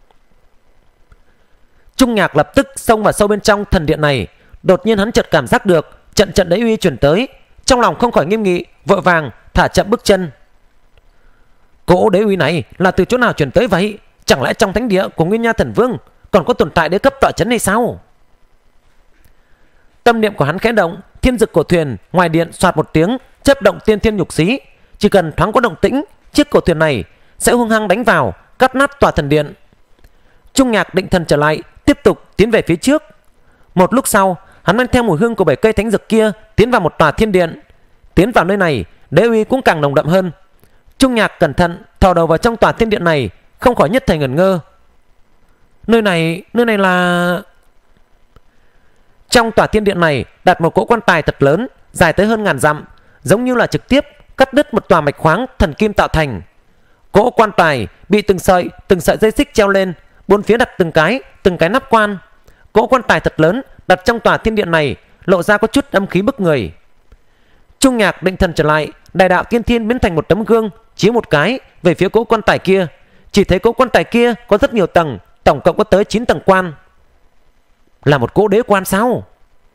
Trung Nhạc lập tức xông vào sâu bên trong thần điện này. Đột nhiên hắn chợt cảm giác được trận trận đế uy truyền tới, trong lòng không khỏi nghiêm nghị, vội vàng thả chậm bước chân. Cỗ đế uy này là từ chỗ nào truyền tới vậy? Chẳng lẽ trong thánh địa của Nguyên Nha Thần Vương còn có tồn tại đế cấp tọa chấn hay sao? Tâm niệm của hắn khẽ động, thiên dực cổ thuyền ngoài điện xoạt một tiếng chớp động tiên thiên nhục xí. Chỉ cần thoáng có động tĩnh, chiếc cổ thuyền này sẽ hung hăng đánh vào, cắt nát tòa thần điện. Trung Nhạc định thần trở lại, tiếp tục tiến về phía trước. Một lúc sau, hắn mang theo mùi hương của bảy cây thánh dược kia tiến vào một tòa thiên điện. Tiến vào nơi này, đế uy cũng càng nồng đậm hơn. Trung Nhạc cẩn thận thò đầu vào trong tòa thiên điện này, không khỏi nhất thời ngẩn ngơ. Nơi này, nơi này là... Trong tòa thiên điện này đặt một cỗ quan tài thật lớn, dài tới hơn ngàn dặm, giống như là trực tiếp cắt đứt một tòa mạch khoáng thần kim tạo thành. Cỗ quan tài bị từng sợi từng sợi dây xích treo lên, bốn phía đặt từng cái từng cái nắp quan. Cỗ quan tài thật lớn đặt trong tòa thiên điện này lộ ra có chút âm khí bức người. Trung Nhạc định thần trở lại, đại đạo tiên thiên biến thành một tấm gương, chiếu một cái về phía cỗ quan tài kia. Chỉ thấy cỗ quan tài kia có rất nhiều tầng, tổng cộng có tới chín tầng quan. Là một cỗ đế quan sao?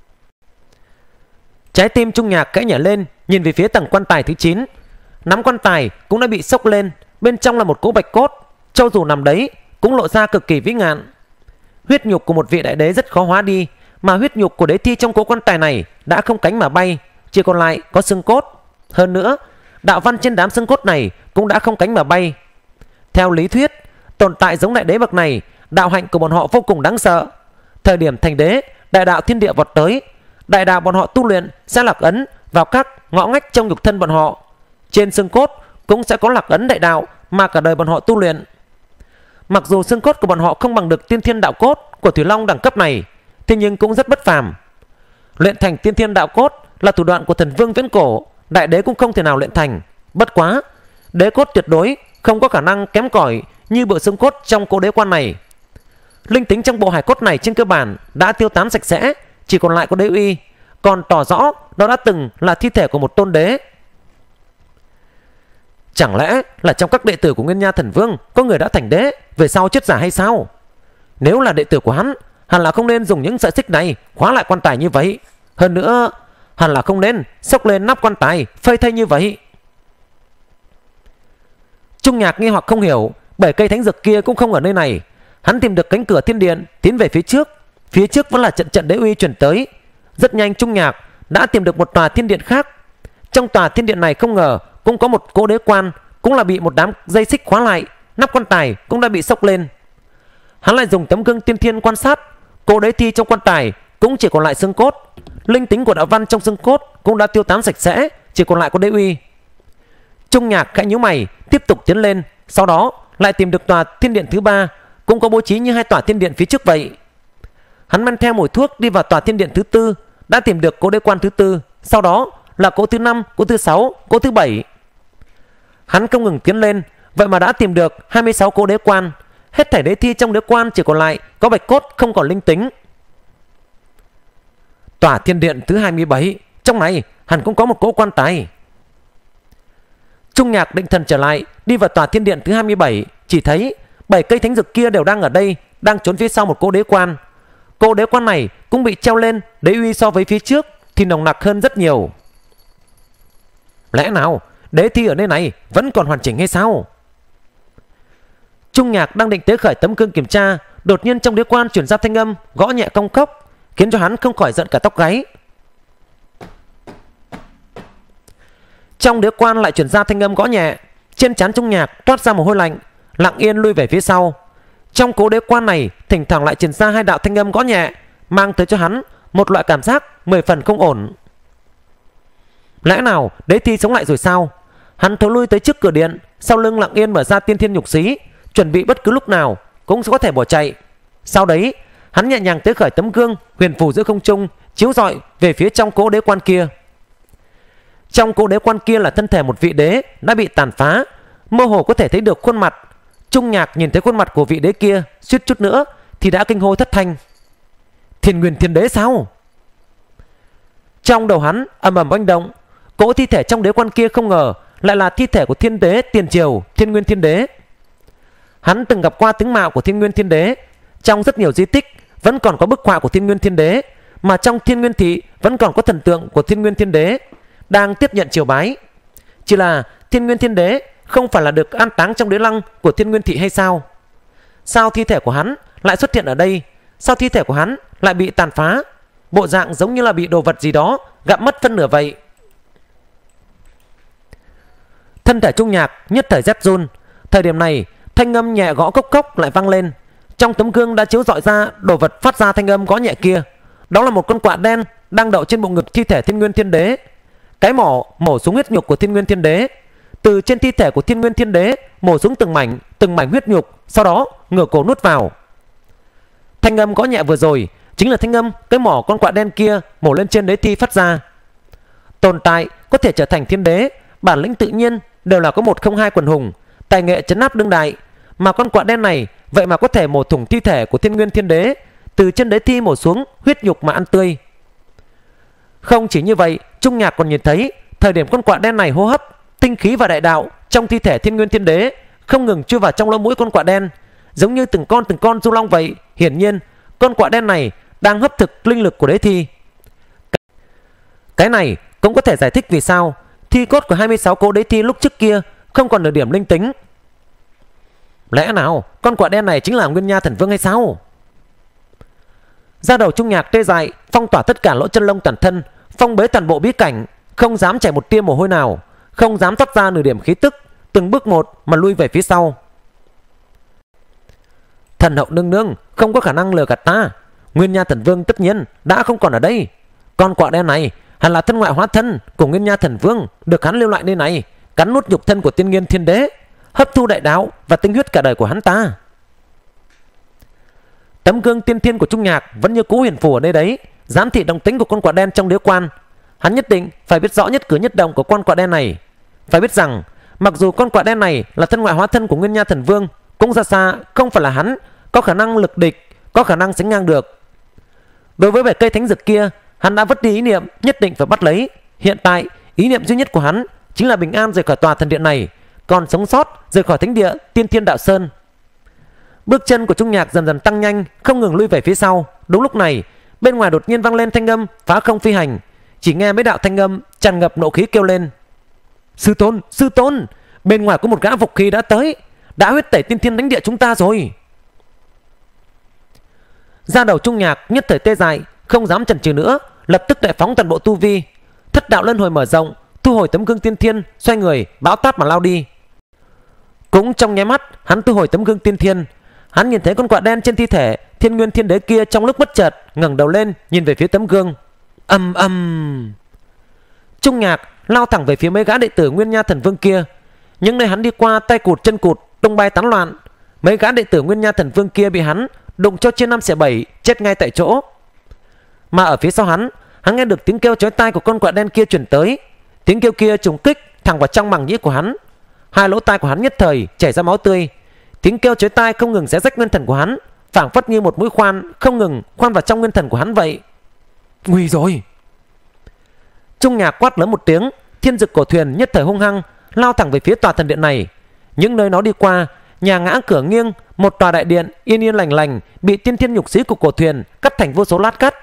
Trái tim Trung Nhạc khẽ nhảy lên, nhìn về phía tầng quan tài thứ chín. Nắm quan tài cũng đã bị sốc lên, bên trong là một cỗ bạch cốt, cho dù nằm đấy cũng lộ ra cực kỳ vĩ ngạn. Huyết nhục của một vị đại đế rất khó hóa đi, mà huyết nhục của đế thi trong cỗ quan tài này đã không cánh mà bay, chỉ còn lại có xương cốt. Hơn nữa, đạo văn trên đám xương cốt này cũng đã không cánh mà bay. Theo lý thuyết, tồn tại giống đại đế bậc này, đạo hạnh của bọn họ vô cùng đáng sợ. Thời điểm thành đế, đại đạo thiên địa vọt tới, đại đạo bọn họ tu luyện sẽ lạc ấn vào các ngõ ngách trong nhục thân bọn họ. Trên xương cốt cũng sẽ có lạc ấn đại đạo mà cả đời bọn họ tu luyện. Mặc dù xương cốt của bọn họ không bằng được tiên thiên đạo cốt của Thủy Long đẳng cấp này, thế nhưng cũng rất bất phàm. Luyện thành tiên thiên đạo cốt là thủ đoạn của thần vương viễn cổ, đại đế cũng không thể nào luyện thành. Bất quá, đế cốt tuyệt đối không có khả năng kém cỏi như bộ xương cốt trong cỗ đế quan này. Linh tính trong bộ hài cốt này trên cơ bản đã tiêu tán sạch sẽ, chỉ còn lại có đế uy, còn tỏ rõ nó đã từng là thi thể của một tôn đế. Chẳng lẽ là trong các đệ tử của Nguyên Nha Thần Vương có người đã thành đế về sau chết giả hay sao? Nếu là đệ tử của hắn, hẳn là không nên dùng những sợi xích này khóa lại quan tài như vậy. Hơn nữa, hẳn là không nên xốc lên nắp quan tài phơi thây như vậy. Trung Nhạc nghi hoặc không hiểu, bảy cây thánh dược kia cũng không ở nơi này. Hắn tìm được cánh cửa thiên điện, tiến về phía trước. Phía trước vẫn là trận trận đế uy truyền tới. Rất nhanh Trung Nhạc đã tìm được một tòa thiên điện khác. Trong tòa thiên điện này không ngờ cũng có một cỗ đế quan, cũng là bị một đám dây xích khóa lại. Nắp quan tài cũng đã bị xốc lên. Hắn lại dùng tấm gương tiên thiên quan sát, cỗ đế thi trong quan tài cũng chỉ còn lại xương cốt. Linh tính của đạo văn trong xương cốt cũng đã tiêu tán sạch sẽ, chỉ còn lại có đế uy. Trung Nhạc khẽ nhíu mày, tiếp tục tiến lên. Sau đó lại tìm được tòa thiên điện thứ ba, cũng có bố trí như hai tòa thiên điện phía trước vậy. Hắn men theo mùi thuốc đi vào tòa thiên điện thứ tư, đã tìm được cỗ đế quan thứ tư. Sau đó là cỗ thứ năm, cỗ thứ sáu, cỗ thứ bảy. Hắn không ngừng tiến lên, vậy mà đã tìm được hai mươi sáu cỗ đế quan. Hết thảy đế thi trong đế quan chỉ còn lại có bạch cốt không còn linh tính. Tòa thiên điện thứ hai mươi bảy, trong này hẳn cũng có một cỗ quan tài. Trung Nhạc định thần trở lại, đi vào tòa thiên điện thứ hai mươi bảy, chỉ thấy bảy cây thánh dược kia đều đang ở đây, đang trốn phía sau một cỗ đế quan. Cỗ đế quan này cũng bị treo lên, đế uy so với phía trước thì nồng nặc hơn rất nhiều. Lẽ nào đế thi ở nơi này vẫn còn hoàn chỉnh hay sao? Trung Nhạc đang định tế khởi tấm gương kiểm tra, đột nhiên trong đế quan truyền ra thanh âm gõ nhẹ cong cốc, khiến cho hắn không khỏi giận cả tóc gáy. Trong đế quan lại truyền ra thanh âm gõ nhẹ, trên trán Trung Nhạc toát ra mồ hôi lạnh, lặng yên lui về phía sau. Trong cố đế quan này thỉnh thoảng lại truyền ra hai đạo thanh âm gõ nhẹ, mang tới cho hắn một loại cảm giác mười phần không ổn. Lẽ nào đế thi sống lại rồi sao? Hắn thối lui tới trước cửa điện, sau lưng lặng yên mở ra tiên thiên nhục xí, chuẩn bị bất cứ lúc nào cũng sẽ có thể bỏ chạy. Sau đấy hắn nhẹ nhàng tế khởi tấm gương huyền phù giữa không trung, chiếu rọi về phía trong cố đế quan kia. Trong cố đế quan kia là thân thể một vị đế đã bị tàn phá, mơ hồ có thể thấy được khuôn mặt. Trung Nhạc nhìn thấy khuôn mặt của vị đế kia, suýt chút nữa thì đã kinh hô thất thanh. Thiên Nguyên Thiên Đế sao? Trong đầu hắn ầm ầm oanh động, cỗ thi thể trong đế quan kia không ngờ lại là thi thể của thiên đế tiền triều Thiên Nguyên Thiên Đế. Hắn từng gặp qua tướng mạo của Thiên Nguyên Thiên Đế, trong rất nhiều di tích vẫn còn có bức họa của Thiên Nguyên Thiên Đế, mà trong Thiên Nguyên Thị vẫn còn có thần tượng của Thiên Nguyên Thiên Đế đang tiếp nhận triều bái. Chỉ là Thiên Nguyên Thiên Đế không phải là được an táng trong đế lăng của Thiên Nguyên Thị hay sao? Sao thi thể của hắn lại xuất hiện ở đây? Sao thi thể của hắn lại bị tàn phá? Bộ dạng giống như là bị đồ vật gì đó gặm mất phân nửa vậy. Thân thể Trung Nhạc nhất thời rét run. Thời điểm này thanh âm nhẹ gõ cốc cốc lại vang lên. Trong tấm gương đã chiếu rọi ra đồ vật phát ra thanh âm gõ nhẹ kia. Đó là một con quạ đen đang đậu trên bộ ngực thi thể Thiên Nguyên Thiên Đế. Cái mỏ mổ xuống huyết nhục của Thiên Nguyên Thiên Đế. Từ trên thi thể của Thiên Nguyên Thiên Đế mổ xuống từng mảnh, từng mảnh huyết nhục, sau đó ngửa cổ nuốt vào. Thanh âm gõ nhẹ vừa rồi chính là thanh âm cái mỏ con quạ đen kia mổ lên trên đế thi phát ra. Tồn tại có thể trở thành thiên đế, bản lĩnh tự nhiên đều là có một không hai quần hùng, tài nghệ trấn áp đương đại, mà con quạ đen này vậy mà có thể mổ thủng thi thể của Thiên Nguyên Thiên Đế, từ trên đế thi mổ xuống huyết nhục mà ăn tươi. Không chỉ như vậy, Trung Nhạc còn nhìn thấy thời điểm con quạ đen này hô hấp, tinh khí và đại đạo trong thi thể Thiên Nguyên Thiên Đế không ngừng chui vào trong lỗ mũi con quạ đen, giống như từng con từng con du long vậy. Hiển nhiên con quạ đen này đang hấp thực linh lực của đế thi. Cái này cũng có thể giải thích vì sao thi cốt của hai mươi sáu cô đế thi lúc trước kia không còn nửa điểm linh tính. Lẽ nào con quạ đen này chính là Nguyên Nha Thần Vương hay sao? Da đầu Trung Nhạc tê dại, phong tỏa tất cả lỗ chân lông toàn thân, phong bế toàn bộ bí cảnh, không dám chảy một tia mồ hôi nào, không dám thoát ra nửa điểm khí tức, từng bước một mà lui về phía sau. Thần hậu nương nương không có khả năng lừa gạt ta. Nguyên Nha Thần Vương tất nhiên đã không còn ở đây. Con quạ đen này hẳn là thân ngoại hóa thân của Nguyên Nha Thần Vương, được hắn lưu lại nơi này, cắn nuốt nhục thân của Tiên Nguyên Thiên Đế, hấp thu đại đạo và tinh huyết cả đời của hắn ta. Tấm gương tiên thiên của Trung Nhạc vẫn như cũ huyền phù ở nơi đấy, giám thị động tính của con quạ đen trong đế quan. Hắn nhất định phải biết rõ nhất cử nhất động của con quạ đen này. Phải biết rằng mặc dù con quạ đen này là thân ngoại hóa thân của Nguyên Nha Thần Vương, cũng ra xa không phải là hắn có khả năng lực địch, có khả năng sánh ngang được. Đối với bảy cây thánh dược kia, hắn đã vứt đi ý niệm nhất định phải bắt lấy. Hiện tại ý niệm duy nhất của hắn chính là bình an rời khỏi tòa thần điện này, còn sống sót rời khỏi thánh địa Tiên Thiên Đạo Sơn. Bước chân của Trung Nhạc dần dần tăng nhanh, không ngừng lui về phía sau. Đúng lúc này, bên ngoài đột nhiên vang lên thanh âm phá không phi hành. Chỉ nghe mấy đạo thanh âm tràn ngập nộ khí kêu lên: Sư tôn, sư tôn, bên ngoài có một gã phục khí đã tới, đã huyết tẩy Tiên Thiên Thánh Địa chúng ta rồi. Da đầu Trung Nhạc nhất thời tê dại, không dám chần chừ nữa, lập tức đại phóng toàn bộ tu vi. Thất đạo luân hồi mở rộng, thu hồi tấm gương tiên thiên, xoay người bão táp mà lao đi. Cũng trong nháy mắt, hắn thu hồi tấm gương tiên thiên. Hắn nhìn thấy con quạ đen trên thi thể Thiên Nguyên Thiên Đế kia, trong lúc bất chợt ngẩng đầu lên nhìn về phía tấm gương. Ầm ầm. Trung Nhạc lao thẳng về phía mấy gã đệ tử Nguyên Nha Thần Vương kia. Những nơi hắn đi qua, tay cụt chân cụt, tung bay tán loạn. Mấy gã đệ tử Nguyên Nha Thần Vương kia bị hắn đụng cho chia năm xẻ bảy, chết ngay tại chỗ. Mà ở phía sau hắn, hắn nghe được tiếng kêu chói tai của con quạ đen kia truyền tới. Tiếng kêu kia trùng kích thẳng vào trong màng nhĩ của hắn. Hai lỗ tai của hắn nhất thời chảy ra máu tươi. Tiếng kêu chói tai không ngừng xé rách nguyên thần của hắn, phảng phất như một mũi khoan không ngừng khoan vào trong nguyên thần của hắn vậy. Nguy rồi! Trung Nhạc quát lớn một tiếng, thiên dực cổ thuyền nhất thời hung hăng lao thẳng về phía tòa thần điện này. Những nơi nó đi qua, nhà ngã cửa nghiêng, một tòa đại điện yên yên lành lành bị tiên thiên nhục sĩ của cổ thuyền cắt thành vô số lát cắt.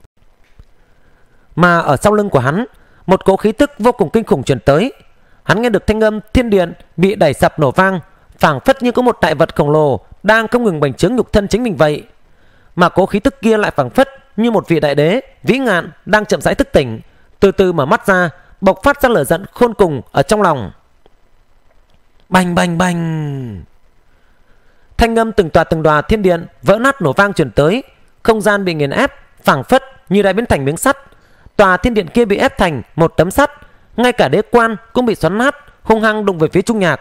Mà ở sau lưng của hắn, một cỗ khí tức vô cùng kinh khủng truyền tới. Hắn nghe được thanh âm thiên điện bị đẩy sập nổ vang, phảng phất như có một đại vật khổng lồ đang không ngừng bành trướng nhục thân chính mình vậy. Mà cỗ khí tức kia lại phảng phất như một vị đại đế vĩ ngạn đang chậm rãi thức tỉnh, từ từ mở mắt ra, bộc phát ra lửa giận khôn cùng ở trong lòng. Bành bành bành. Thanh âm từng tòa từng tòa thiên điện vỡ nát nổ vang truyền tới, không gian bị nghiền ép, phảng phất như đã biến thành miếng sắt. Tòa thiên điện kia bị ép thành một tấm sắt, ngay cả đế quan cũng bị xoắn nát, hung hăng đụng về phía Trung Nhạc.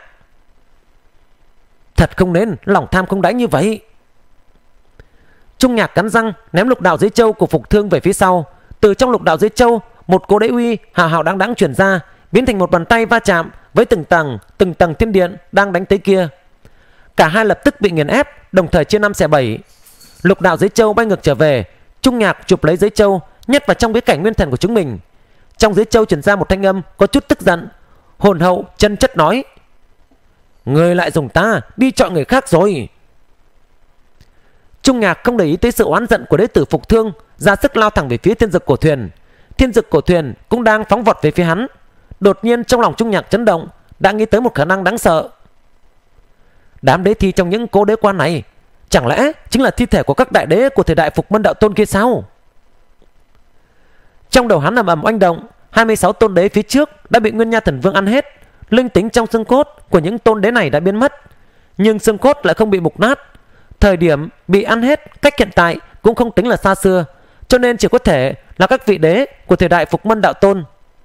Thật không nên lòng tham không đáy như vậy. Trung Nhạc cắn răng ném lục đạo dưới châu của Phục Thương về phía sau. Từ trong lục đạo dưới châu, một cỗ đế uy hào hào đáng đáng truyền ra, biến thành một bàn tay va chạm với từng tầng từng tầng thiên điện đang đánh tới kia. Cả hai lập tức bị nghiền ép, đồng thời chia năm xẻ bảy. Lục đạo dưới châu bay ngược trở về. Trung Nhạc chụp lấy dưới châu, nhét vào trong bối cảnh nguyên thần của chúng mình. Trong dưới châu truyền ra một thanh âm có chút tức giận, hồn hậu chân chất nói: Người lại dùng ta đi chọn người khác rồi. Trung Nhạc không để ý tới sự oán giận của đế tử Phục Thương, ra sức lao thẳng về phía thiên dực cổ thuyền. Thiên dực cổ thuyền cũng đang phóng vọt về phía hắn. Đột nhiên trong lòng Trung Nhạc chấn động, đã nghĩ tới một khả năng đáng sợ. Đám đế thi trong những cố đế quan này chẳng lẽ chính là thi thể của các đại đế của thời đại Phục Mân Đạo Tôn kia sao? Trong đầu hắn ầm ầm oanh động, hai mươi sáu tôn đế phía trước đã bị Nguyên Nha Thần Vương ăn hết. Linh tính trong xương cốt của những tôn đế này đã biến mất, nhưng xương cốt lại không bị mục nát. Thời điểm bị ăn hết cách hiện tại cũng không tính là xa xưa, cho nên chỉ có thể là các vị đế của thời đại Phục Mân Đạo Tôn.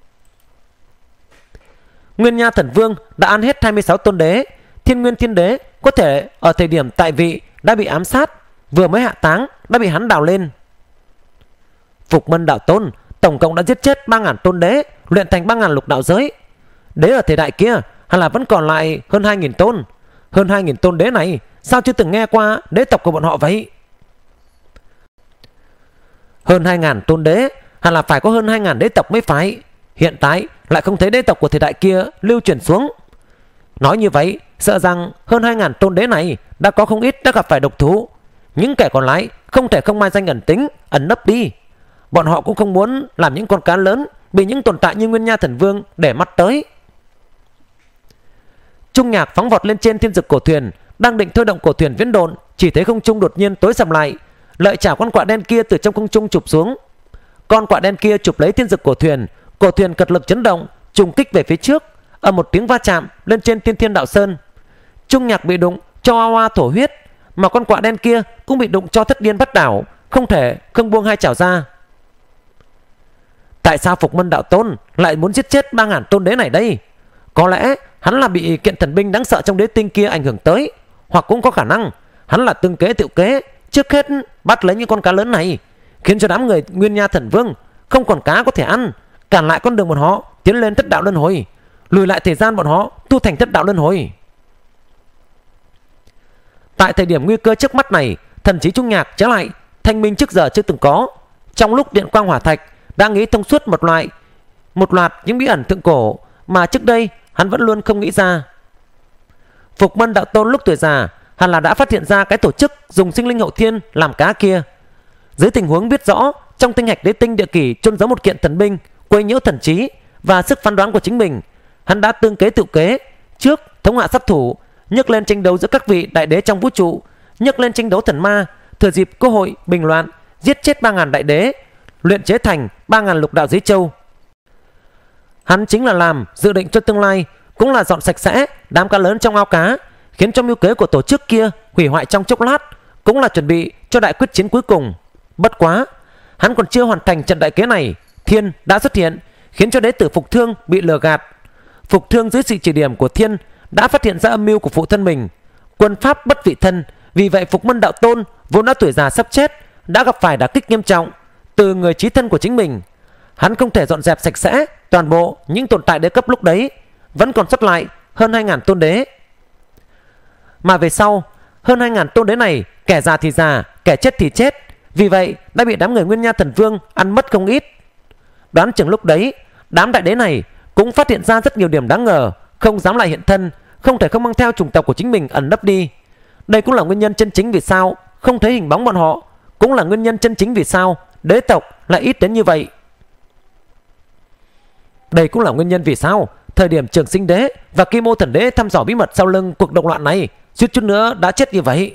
Nguyên Nha Thần Vương đã ăn hết hai mươi sáu tôn đế. Thiên Nguyên Thiên Đế có thể ở thời điểm tại vị đã bị ám sát, vừa mới hạ táng đã bị hắn đào lên. Phục Mân Đạo Tôn tổng cộng đã giết chết ba ngàn tôn đế, luyện thành ba ngàn lục đạo giới. Đế ở thời đại kia hẳn là vẫn còn lại hơn hai nghìn tôn. Hơn hai nghìn tôn đế này sao chưa từng nghe qua đế tộc của bọn họ vậy? Hơn hai ngàn tôn đế hẳn là phải có hơn hai ngàn đế tộc mới phải. Hiện tại lại không thấy đế tộc của thời đại kia lưu truyền xuống. Nói như vậy, sợ rằng hơn hai ngàn tôn đế này đã có không ít đã gặp phải độc thú. Những kẻ còn lại không thể không mai danh ẩn tính, ẩn nấp đi. Bọn họ cũng không muốn làm những con cá lớn bị những tồn tại như Nguyên Nha Thần Vương để mắt tới. Trung Nhạc phóng vọt lên trên thiên dực cổ thuyền, đang định thôi động cổ thuyền viễn độn, chỉ thấy không trung đột nhiên tối sầm lại. Lợi chảo con quạ đen kia từ trong không trung chụp xuống. Con quạ đen kia chụp lấy thiên dực cổ thuyền, cổ thuyền cật lực chấn động, trùng kích về phía trước. Ở một tiếng va chạm lên trên Tiên Thiên Đạo Sơn, Trung Nhạc bị đụng cho oa oa thổ huyết, mà con quạ đen kia cũng bị đụng cho thất điên bắt đảo, không thể không buông hai chảo ra. Tại sao Phục Mân Đạo Tôn lại muốn giết chết ba ngàn tôn đế này đây? Có lẽ hắn là bị kiện thần binh đáng sợ trong đế tinh kia ảnh hưởng tới, hoặc cũng có khả năng hắn là tương kế tự kế, trước hết bắt lấy những con cá lớn này, khiến cho đám người Nguyên Nha Thần Vương không còn cá có thể ăn, cản lại con đường bọn họ tiến lên thất đạo luân hồi, lùi lại thời gian bọn họ tu thành thất đạo luân hồi. Tại thời điểm nguy cơ trước mắt này, thần trí Trung Nhạc trái lại thanh minh trước giờ chưa từng có. trong lúc điện quang hỏa thạch đã nghĩ thông suốt một loại một loạt những bí ẩn thượng cổ mà trước đây hắn vẫn luôn không nghĩ ra. Phục Mân đạo tôn lúc tuổi già hẳn là đã phát hiện ra cái tổ chức dùng sinh linh hậu thiên làm cá kia. Dưới tình huống biết rõ trong tinh hạch đế tinh địa kỷ chôn giấu một kiện thần binh quấy nhiễu thần trí và sức phán đoán của chính mình, hắn đã tương kế tự kế, trước thống hạ sát thủ, nhấc lên tranh đấu giữa các vị đại đế trong vũ trụ, nhấc lên tranh đấu thần ma, thừa dịp cơ hội bình loạn giết chết ba ngàn đại đế, luyện chế thành ba ngàn lục đạo giới châu. Hắn chính là làm dự định cho tương lai, cũng là dọn sạch sẽ đám cá lớn trong ao cá, khiến cho mưu kế của tổ chức kia hủy hoại trong chốc lát, cũng là chuẩn bị cho đại quyết chiến cuối cùng. Bất quá, hắn còn chưa hoàn thành trận đại kế này, Thiên đã xuất hiện, khiến cho đế tử Phục Thương bị lừa gạt. Phục Thương dưới sự chỉ điểm của Thiên đã phát hiện ra âm mưu của phụ thân mình, quân pháp bất vị thân. Vì vậy Phục Mân đạo tôn vốn đã tuổi già sắp chết, đã gặp phải đả kích nghiêm trọng từ người chí thân của chính mình. Hắn không thể dọn dẹp sạch sẽ toàn bộ những tồn tại đế cấp lúc đấy, vẫn còn sót lại hơn hai ngàn tôn đế. Mà về sau, hơn hai ngàn tôn đế này, kẻ già thì già, kẻ chết thì chết, vì vậy đã bị đám người Nguyên Nha Thần Vương ăn mất không ít. Đoán chừng lúc đấy, đám đại đế này cũng phát hiện ra rất nhiều điểm đáng ngờ, không dám lại hiện thân, không thể không mang theo chủng tộc của chính mình ẩn nấp đi. Đây cũng là nguyên nhân chân chính vì sao không thấy hình bóng bọn họ, cũng là nguyên nhân chân chính vì sao đế tộc lại ít đến như vậy. Đây cũng là nguyên nhân vì sao thời điểm Trường Sinh Đế và Kim Ô Thần Đế thăm dò bí mật sau lưng cuộc động loạn này suýt chút nữa đã chết như vậy.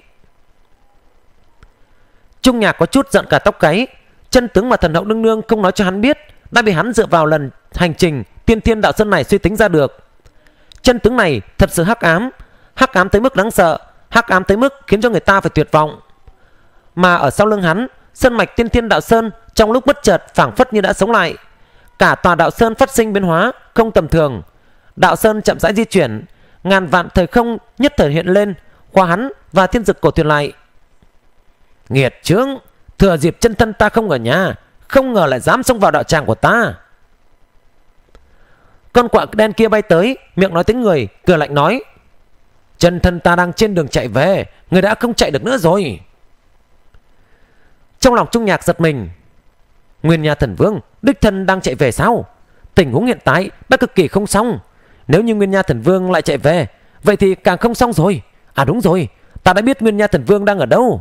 Trung Nhạc có chút giận cả tóc gáy. Chân tướng mà thần hậu nương nương không nói cho hắn biết đã bị hắn dựa vào lần hành trình Tiên Thiên Đạo Sơn này suy tính ra được. Chân tướng này thật sự hắc ám, hắc ám tới mức đáng sợ, hắc ám tới mức khiến cho người ta phải tuyệt vọng. Mà ở sau lưng hắn, sơn mạch Tiên Thiên Đạo Sơn trong lúc bất chợt phảng phất như đã sống lại. Cả tòa đạo sơn phát sinh biến hóa không tầm thường. Đạo sơn chậm rãi di chuyển, ngàn vạn thời không nhất thời hiện lên, khóa hắn và thiên dực cổ thuyền lại. Nghiệt chướng, thừa dịp chân thân ta không ở nhà, không ngờ lại dám xông vào đạo tràng của ta. Con quạ đen kia bay tới, miệng nói tiếng người, cười lạnh nói: chân thân ta đang trên đường chạy về, người đã không chạy được nữa rồi. Trong lòng Trung Nhạc giật mình. Nguyên Nha Thần Vương đích thân đang chạy về sao? Tình huống hiện tại đã cực kỳ không xong. Nếu như Nguyên Nha Thần Vương lại chạy về, vậy thì càng không xong rồi. À đúng rồi, ta đã biết Nguyên Nha Thần Vương đang ở đâu.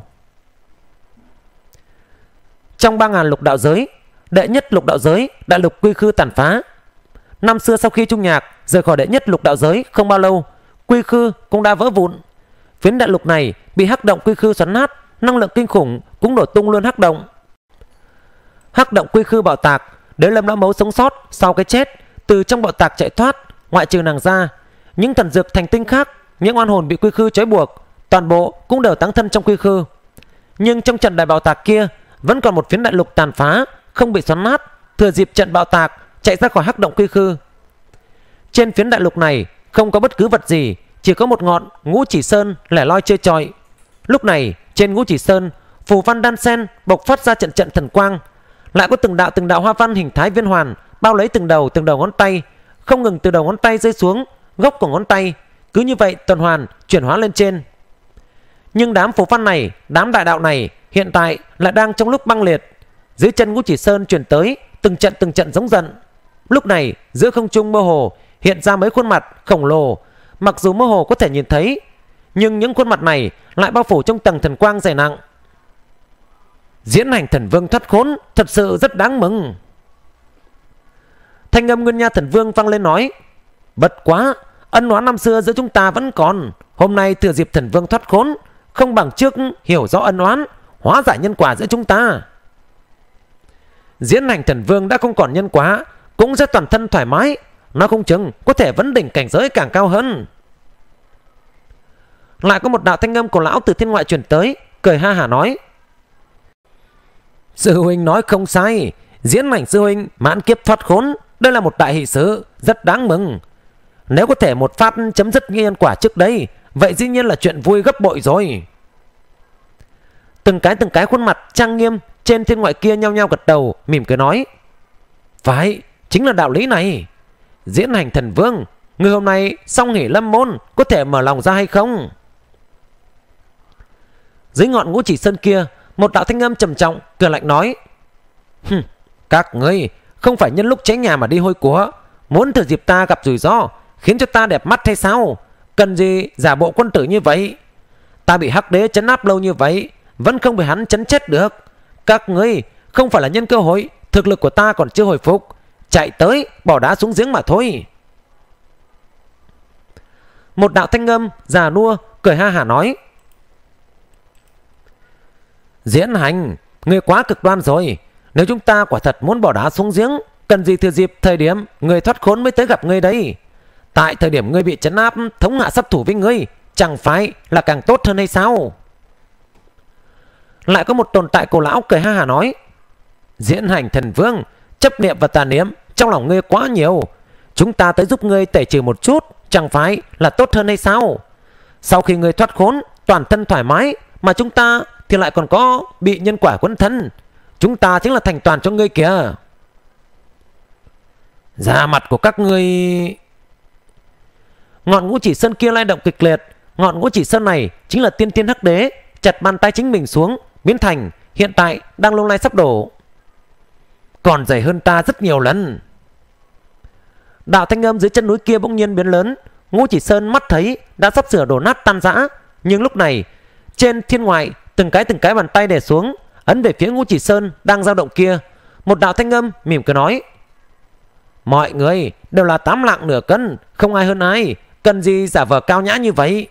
Trong ba ngàn lục đạo giới, đệ nhất lục đạo giới đại lục Quy Khư tàn phá. Năm xưa sau khi Trung Nhạc rời khỏi đệ nhất lục đạo giới không bao lâu, Quy Khư cũng đã vỡ vụn. Phiến đại lục này bị hắc động Quy Khư xoắn nát, năng lượng kinh khủng cũng đổ tung luôn hắc động. Hắc động Quy Khư bạo tạc, Đế Lâm Lão Mấu sống sót sau cái chết, từ trong bạo tạc chạy thoát, ngoại trừ nàng ra, những thần dược thành tinh khác, những oan hồn bị Quy Khư trói buộc, toàn bộ cũng đều táng thân trong Quy Khư. Nhưng trong trận đại bạo tạc kia, vẫn còn một phiến đại lục tàn phá, không bị xoắn nát, thừa dịp trận bạo tạc chạy ra khỏi hắc động Quy Khư. Trên phiến đại lục này không có bất cứ vật gì, chỉ có một ngọn Ngũ Chỉ Sơn lẻ loi chơi chọi. Lúc này trên Ngũ Chỉ Sơn, phù văn đan sen bộc phát ra trận trận thần quang, lại có từng đạo từng đạo hoa văn hình thái viên hoàn bao lấy từng đầu từng đầu ngón tay, không ngừng từ đầu ngón tay rơi xuống gốc của ngón tay, cứ như vậy tuần hoàn chuyển hóa lên trên. Nhưng đám phù văn này, đám đại đạo này hiện tại lại đang trong lúc băng liệt. Dưới chân Ngũ Chỉ Sơn chuyển tới từng trận từng trận giống giận. Lúc này giữa không trung mơ hồ hiện ra mấy khuôn mặt khổng lồ, mặc dù mơ hồ có thể nhìn thấy, nhưng những khuôn mặt này lại bao phủ trong tầng thần quang dày nặng. Diễn Hành Thần Vương thoát khốn, thật sự rất đáng mừng. Thanh âm Nguyên Nha Thần Vương vang lên nói: bất quá, ân oán năm xưa giữa chúng ta vẫn còn. Hôm nay thừa dịp Thần Vương thoát khốn, không bằng trước hiểu rõ ân oán, hóa giải nhân quả giữa chúng ta. Diễn Hành Thần Vương đã không còn nhân quả, cũng sẽ toàn thân thoải mái, nó không chừng có thể vấn đỉnh cảnh giới càng cao hơn. Lại có một đạo thanh âm của lão từ thiên ngoại truyền tới, cười ha hả nói: sư huynh nói không sai, Diễn Hành sư huynh mãn kiếp thoát khốn, đây là một đại hỷ sự rất đáng mừng. Nếu có thể một phát chấm dứt nhân quả trước đây, vậy dĩ nhiên là chuyện vui gấp bội rồi. Từng cái từng cái khuôn mặt trang nghiêm trên thiên ngoại kia nhao nhao gật đầu, mỉm cười nói: phải, chính là đạo lý này. Diễn Hành Thần Vương, người hôm nay song hỷ lâm môn, có thể mở lòng ra hay không? Dưới ngọn Ngũ Chỉ Sơn kia, một đạo thanh âm trầm trọng cười lạnh nói: Hừm, các ngươi không phải nhân lúc cháy nhà mà đi hôi của, muốn thừa dịp ta gặp rủi ro khiến cho ta đẹp mắt hay sao? Cần gì giả bộ quân tử như vậy? Ta bị Hắc Đế trấn áp lâu như vậy vẫn không bị hắn trấn chết được. Các ngươi không phải là nhân cơ hội thực lực của ta còn chưa hồi phục, chạy tới bỏ đá xuống giếng mà thôi. Một đạo thanh âm già nua cười ha hả nói: Diễn Hành, ngươi quá cực đoan rồi. Nếu chúng ta quả thật muốn bỏ đá xuống giếng, cần gì thừa dịp thời điểm người thoát khốn mới tới gặp ngươi đây? Tại thời điểm ngươi bị trấn áp, thống hạ sát thủ với ngươi, chẳng phải là càng tốt hơn hay sao? Lại có một tồn tại cổ lão cười ha hả nói: Diễn Hành thần vương, chấp niệm và tà niệm trong lòng ngươi quá nhiều. Chúng ta tới giúp ngươi tẩy trừ một chút, chẳng phải là tốt hơn hay sao? Sau khi ngươi thoát khốn, toàn thân thoải mái, mà chúng ta thì lại còn có bị nhân quả quấn thân. Chúng ta chính là thành toàn cho ngươi kìa. Da mặt của các ngươi... Ngọn Ngũ Chỉ Sơn kia lay động kịch liệt. Ngọn Ngũ Chỉ Sơn này chính là tiên tiên Hắc Đế chặt bàn tay chính mình xuống, biến thành hiện tại đang lung lay sắp đổ. Còn dày hơn ta rất nhiều lần. Đạo thanh âm dưới chân núi kia bỗng nhiên biến lớn. Ngũ Chỉ Sơn mắt thấy đã sắp sửa đổ nát tan rã, nhưng lúc này trên thiên ngoại từng cái từng cái bàn tay đè xuống, ấn về phía Ngũ Chỉ Sơn đang dao động kia. Một đạo thanh âm mỉm cười nói: Mọi người đều là tám lạng nửa cân, không ai hơn ai, cần gì giả vờ cao nhã như vậy?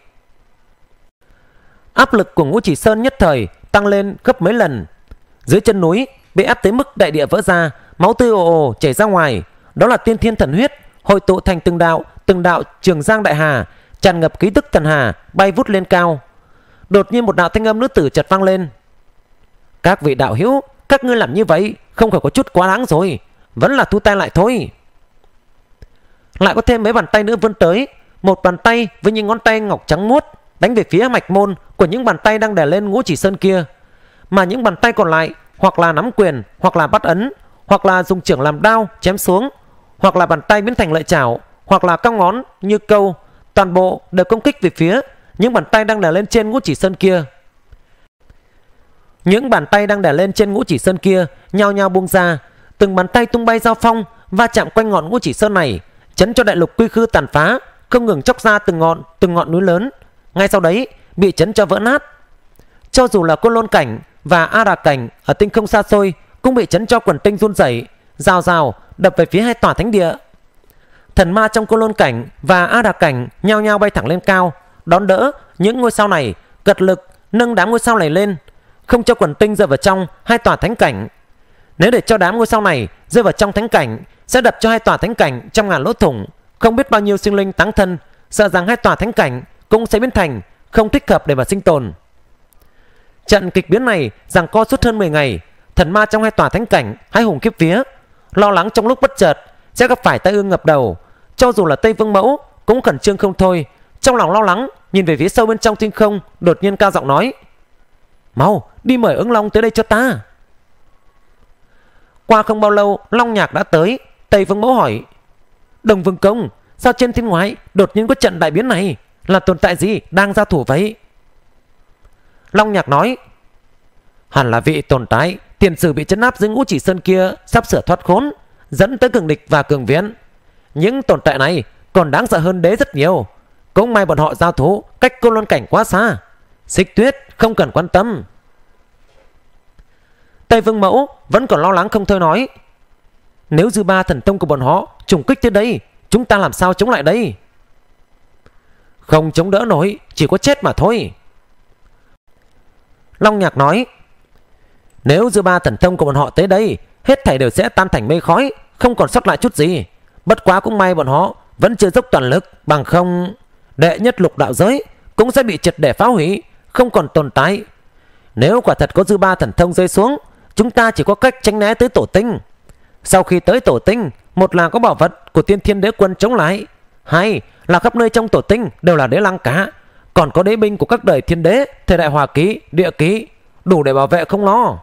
Áp lực của Ngũ Chỉ Sơn nhất thời tăng lên gấp mấy lần. Dưới chân núi bị áp tới mức đại địa vỡ ra, máu tươi ồ ồ chảy ra ngoài. Đó là tiên thiên thần huyết hội tụ thành từng đạo từng đạo trường giang đại hà, tràn ngập ký tức thần hà, bay vút lên cao. Đột nhiên một đạo thanh âm nữ tử chợt vang lên: Các vị đạo hữu, các ngươi làm như vậy không phải có chút quá đáng rồi, vẫn là thu tay lại thôi. Lại có thêm mấy bàn tay nữa vươn tới. Một bàn tay với những ngón tay ngọc trắng muốt đánh về phía mạch môn của những bàn tay đang đè lên Ngũ Chỉ Sơn kia. Mà những bàn tay còn lại hoặc là nắm quyền, hoặc là bắt ấn, hoặc là dùng chưởng làm đao chém xuống, hoặc là bàn tay biến thành lợi chảo, hoặc là cong ngón như câu. Toàn bộ đều công kích về phía những bàn tay đang đè lên trên Ngũ Chỉ Sơn kia. Những bàn tay đang đè lên trên Ngũ Chỉ Sơn kia nhao nhao buông ra. Từng bàn tay tung bay giao phong, va chạm quanh ngọn Ngũ Chỉ Sơn này, chấn cho đại lục quy khư tàn phá, không ngừng chóc ra từng ngọn từng ngọn núi lớn. Ngay sau đấy bị chấn cho vỡ nát. Cho dù là Côn Lôn cảnh và A Đà cảnh ở tinh không xa xôi cũng bị chấn cho quần tinh run rẩy, rào rào đập về phía hai tòa thánh địa. Thần ma trong Côn Lôn cảnh và A Đà cảnh nhao nhao bay thẳng lên cao, đón đỡ những ngôi sao này, cật lực nâng đám ngôi sao này lên, không cho quần tinh rơi vào trong hai tòa thánh cảnh. Nếu để cho đám ngôi sao này rơi vào trong thánh cảnh, sẽ đập cho hai tòa thánh cảnh trăm ngàn lỗ thủng, không biết bao nhiêu sinh linh táng thân, sợ rằng hai tòa thánh cảnh cũng sẽ biến thành không thích hợp để mà sinh tồn. Trận kịch biến này giằng co suốt hơn mười ngày. Thần ma trong hai tòa thánh cảnh hai hùng kiếp vía, lo lắng trong lúc bất chợt sẽ gặp phải tai ương ngập đầu. Cho dù là Tây Vương Mẫu cũng khẩn trương không thôi, trong lòng lo lắng nhìn về phía sâu bên trong tinh không, đột nhiên cao giọng nói: Mau đi mời Ứng Long tới đây cho ta. Qua không bao lâu Long Nhạc đã tới. Tây Vương Mẫu hỏi: Đồng Vương Công, sao trên thiên ngoại đột nhiên có trận đại biến này? Là tồn tại gì đang giao thủ vậy? Long Nhạc nói: Hẳn là vị tồn tại tiền sử bị trấn áp dưới Ngũ Chỉ Sơn kia sắp sửa thoát khốn, dẫn tới cường địch và cường viễn. Những tồn tại này còn đáng sợ hơn đế rất nhiều. Cũng may bọn họ giao thủ cách Côn Lôn cảnh quá xa, Xích Tuyết không cần quan tâm. Tây Vương Mẫu vẫn còn lo lắng không thôi nói: Nếu dư ba thần thông của bọn họ trùng kích tới đây, chúng ta làm sao chống lại đây? Không chống đỡ nổi, chỉ có chết mà thôi. Long Nhạc nói: Nếu dư ba thần thông của bọn họ tới đây, hết thảy đều sẽ tan thành mây khói, không còn sót lại chút gì. Bất quá cũng may bọn họ vẫn chưa dốc toàn lực, bằng không đệ nhất lục đạo giới cũng sẽ bị triệt để phá hủy, không còn tồn tại. Nếu quả thật có dư ba thần thông rơi xuống, chúng ta chỉ có cách tránh né tới tổ tinh. Sau khi tới tổ tinh, một là có bảo vật của Tiên Thiên Đế Quân chống lại, hai là khắp nơi trong tổ tinh đều là đế lăng cá, còn có đế binh của các đời thiên đế, thời đại hòa ký, địa ký, đủ để bảo vệ không lo.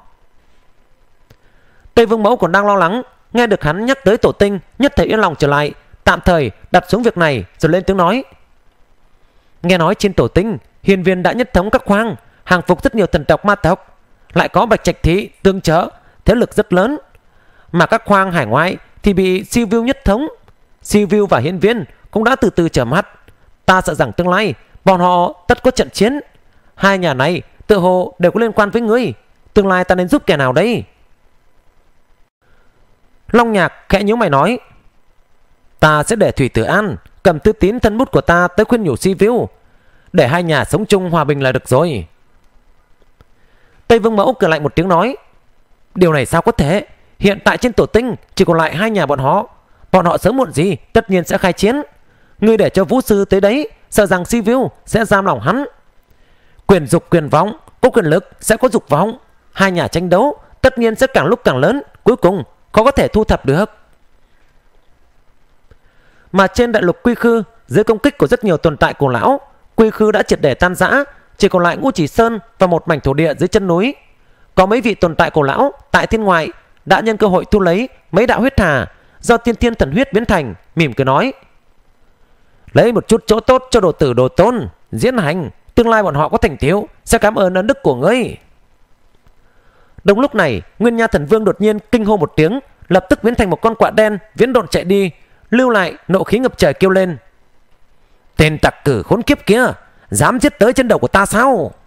Tây Vương Mẫu còn đang lo lắng, nghe được hắn nhắc tới tổ tinh, nhất thời yên lòng trở lại, tạm thời đặt xuống việc này rồi lên tiếng nói: Nghe nói trên tổ tinh, hiền viên đã nhất thống các khoang, hàng phục rất nhiều thần tộc ma tộc, lại có Bạch Trạch Thị tương trợ, thế lực rất lớn. mà các khoang hải ngoại thì bị Siêu nhất thống. Siêu và Hiên Viên cũng đã từ từ trở mặt. Ta sợ rằng tương lai bọn họ tất có trận chiến. Hai nhà này tự hồ đều có liên quan với ngươi. Tương lai ta nên giúp kẻ nào đây? Long Nhạc khẽ nhíu mày nói: Ta sẽ để Thủy Tử An cầm thư tín thân bút của ta tới khuyên nhủ Siêu, để hai nhà sống chung hòa bình là được rồi. Tây Vương Mẫu cười lạnh một tiếng nói: Điều này sao có thể? Hiện tại trên Tổ Tinh chỉ còn lại hai nhà bọn họ. Bọn họ sớm muộn gì tất nhiên sẽ khai chiến. Ngươi để cho Vũ Sư tới đấy, sợ rằng Siêu sẽ giam lòng hắn. Quyền dục quyền vọng, có quyền lực sẽ có dục vọng. Hai nhà tranh đấu tất nhiên sẽ càng lúc càng lớn, cuối cùng khó có thể thu thập được. Mà trên đại lục Quy Khư, dưới công kích của rất nhiều tồn tại cổ lão, Quy Khư đã triệt để tan rã, chỉ còn lại Ngũ Chỉ Sơn và một mảnh thổ địa dưới chân núi. Có mấy vị tồn tại cổ lão tại thiên ngoại đã nhân cơ hội thu lấy mấy đạo huyết hà do tiên thiên thần huyết biến thành, mỉm cười nói: Lấy một chút chỗ tốt cho đồ tử đồ tôn, diễn hành, tương lai bọn họ có thành tựu sẽ cảm ơn ơn đức của ngươi. Đúng lúc này, Nguyên Nha Thần Vương đột nhiên kinh hô một tiếng, lập tức biến thành một con quạ đen viễn độn chạy đi, lưu lại nộ khí ngập trời kêu lên: Tên tặc cử khốn kiếp kia, dám giết tới chân đầu của ta sao?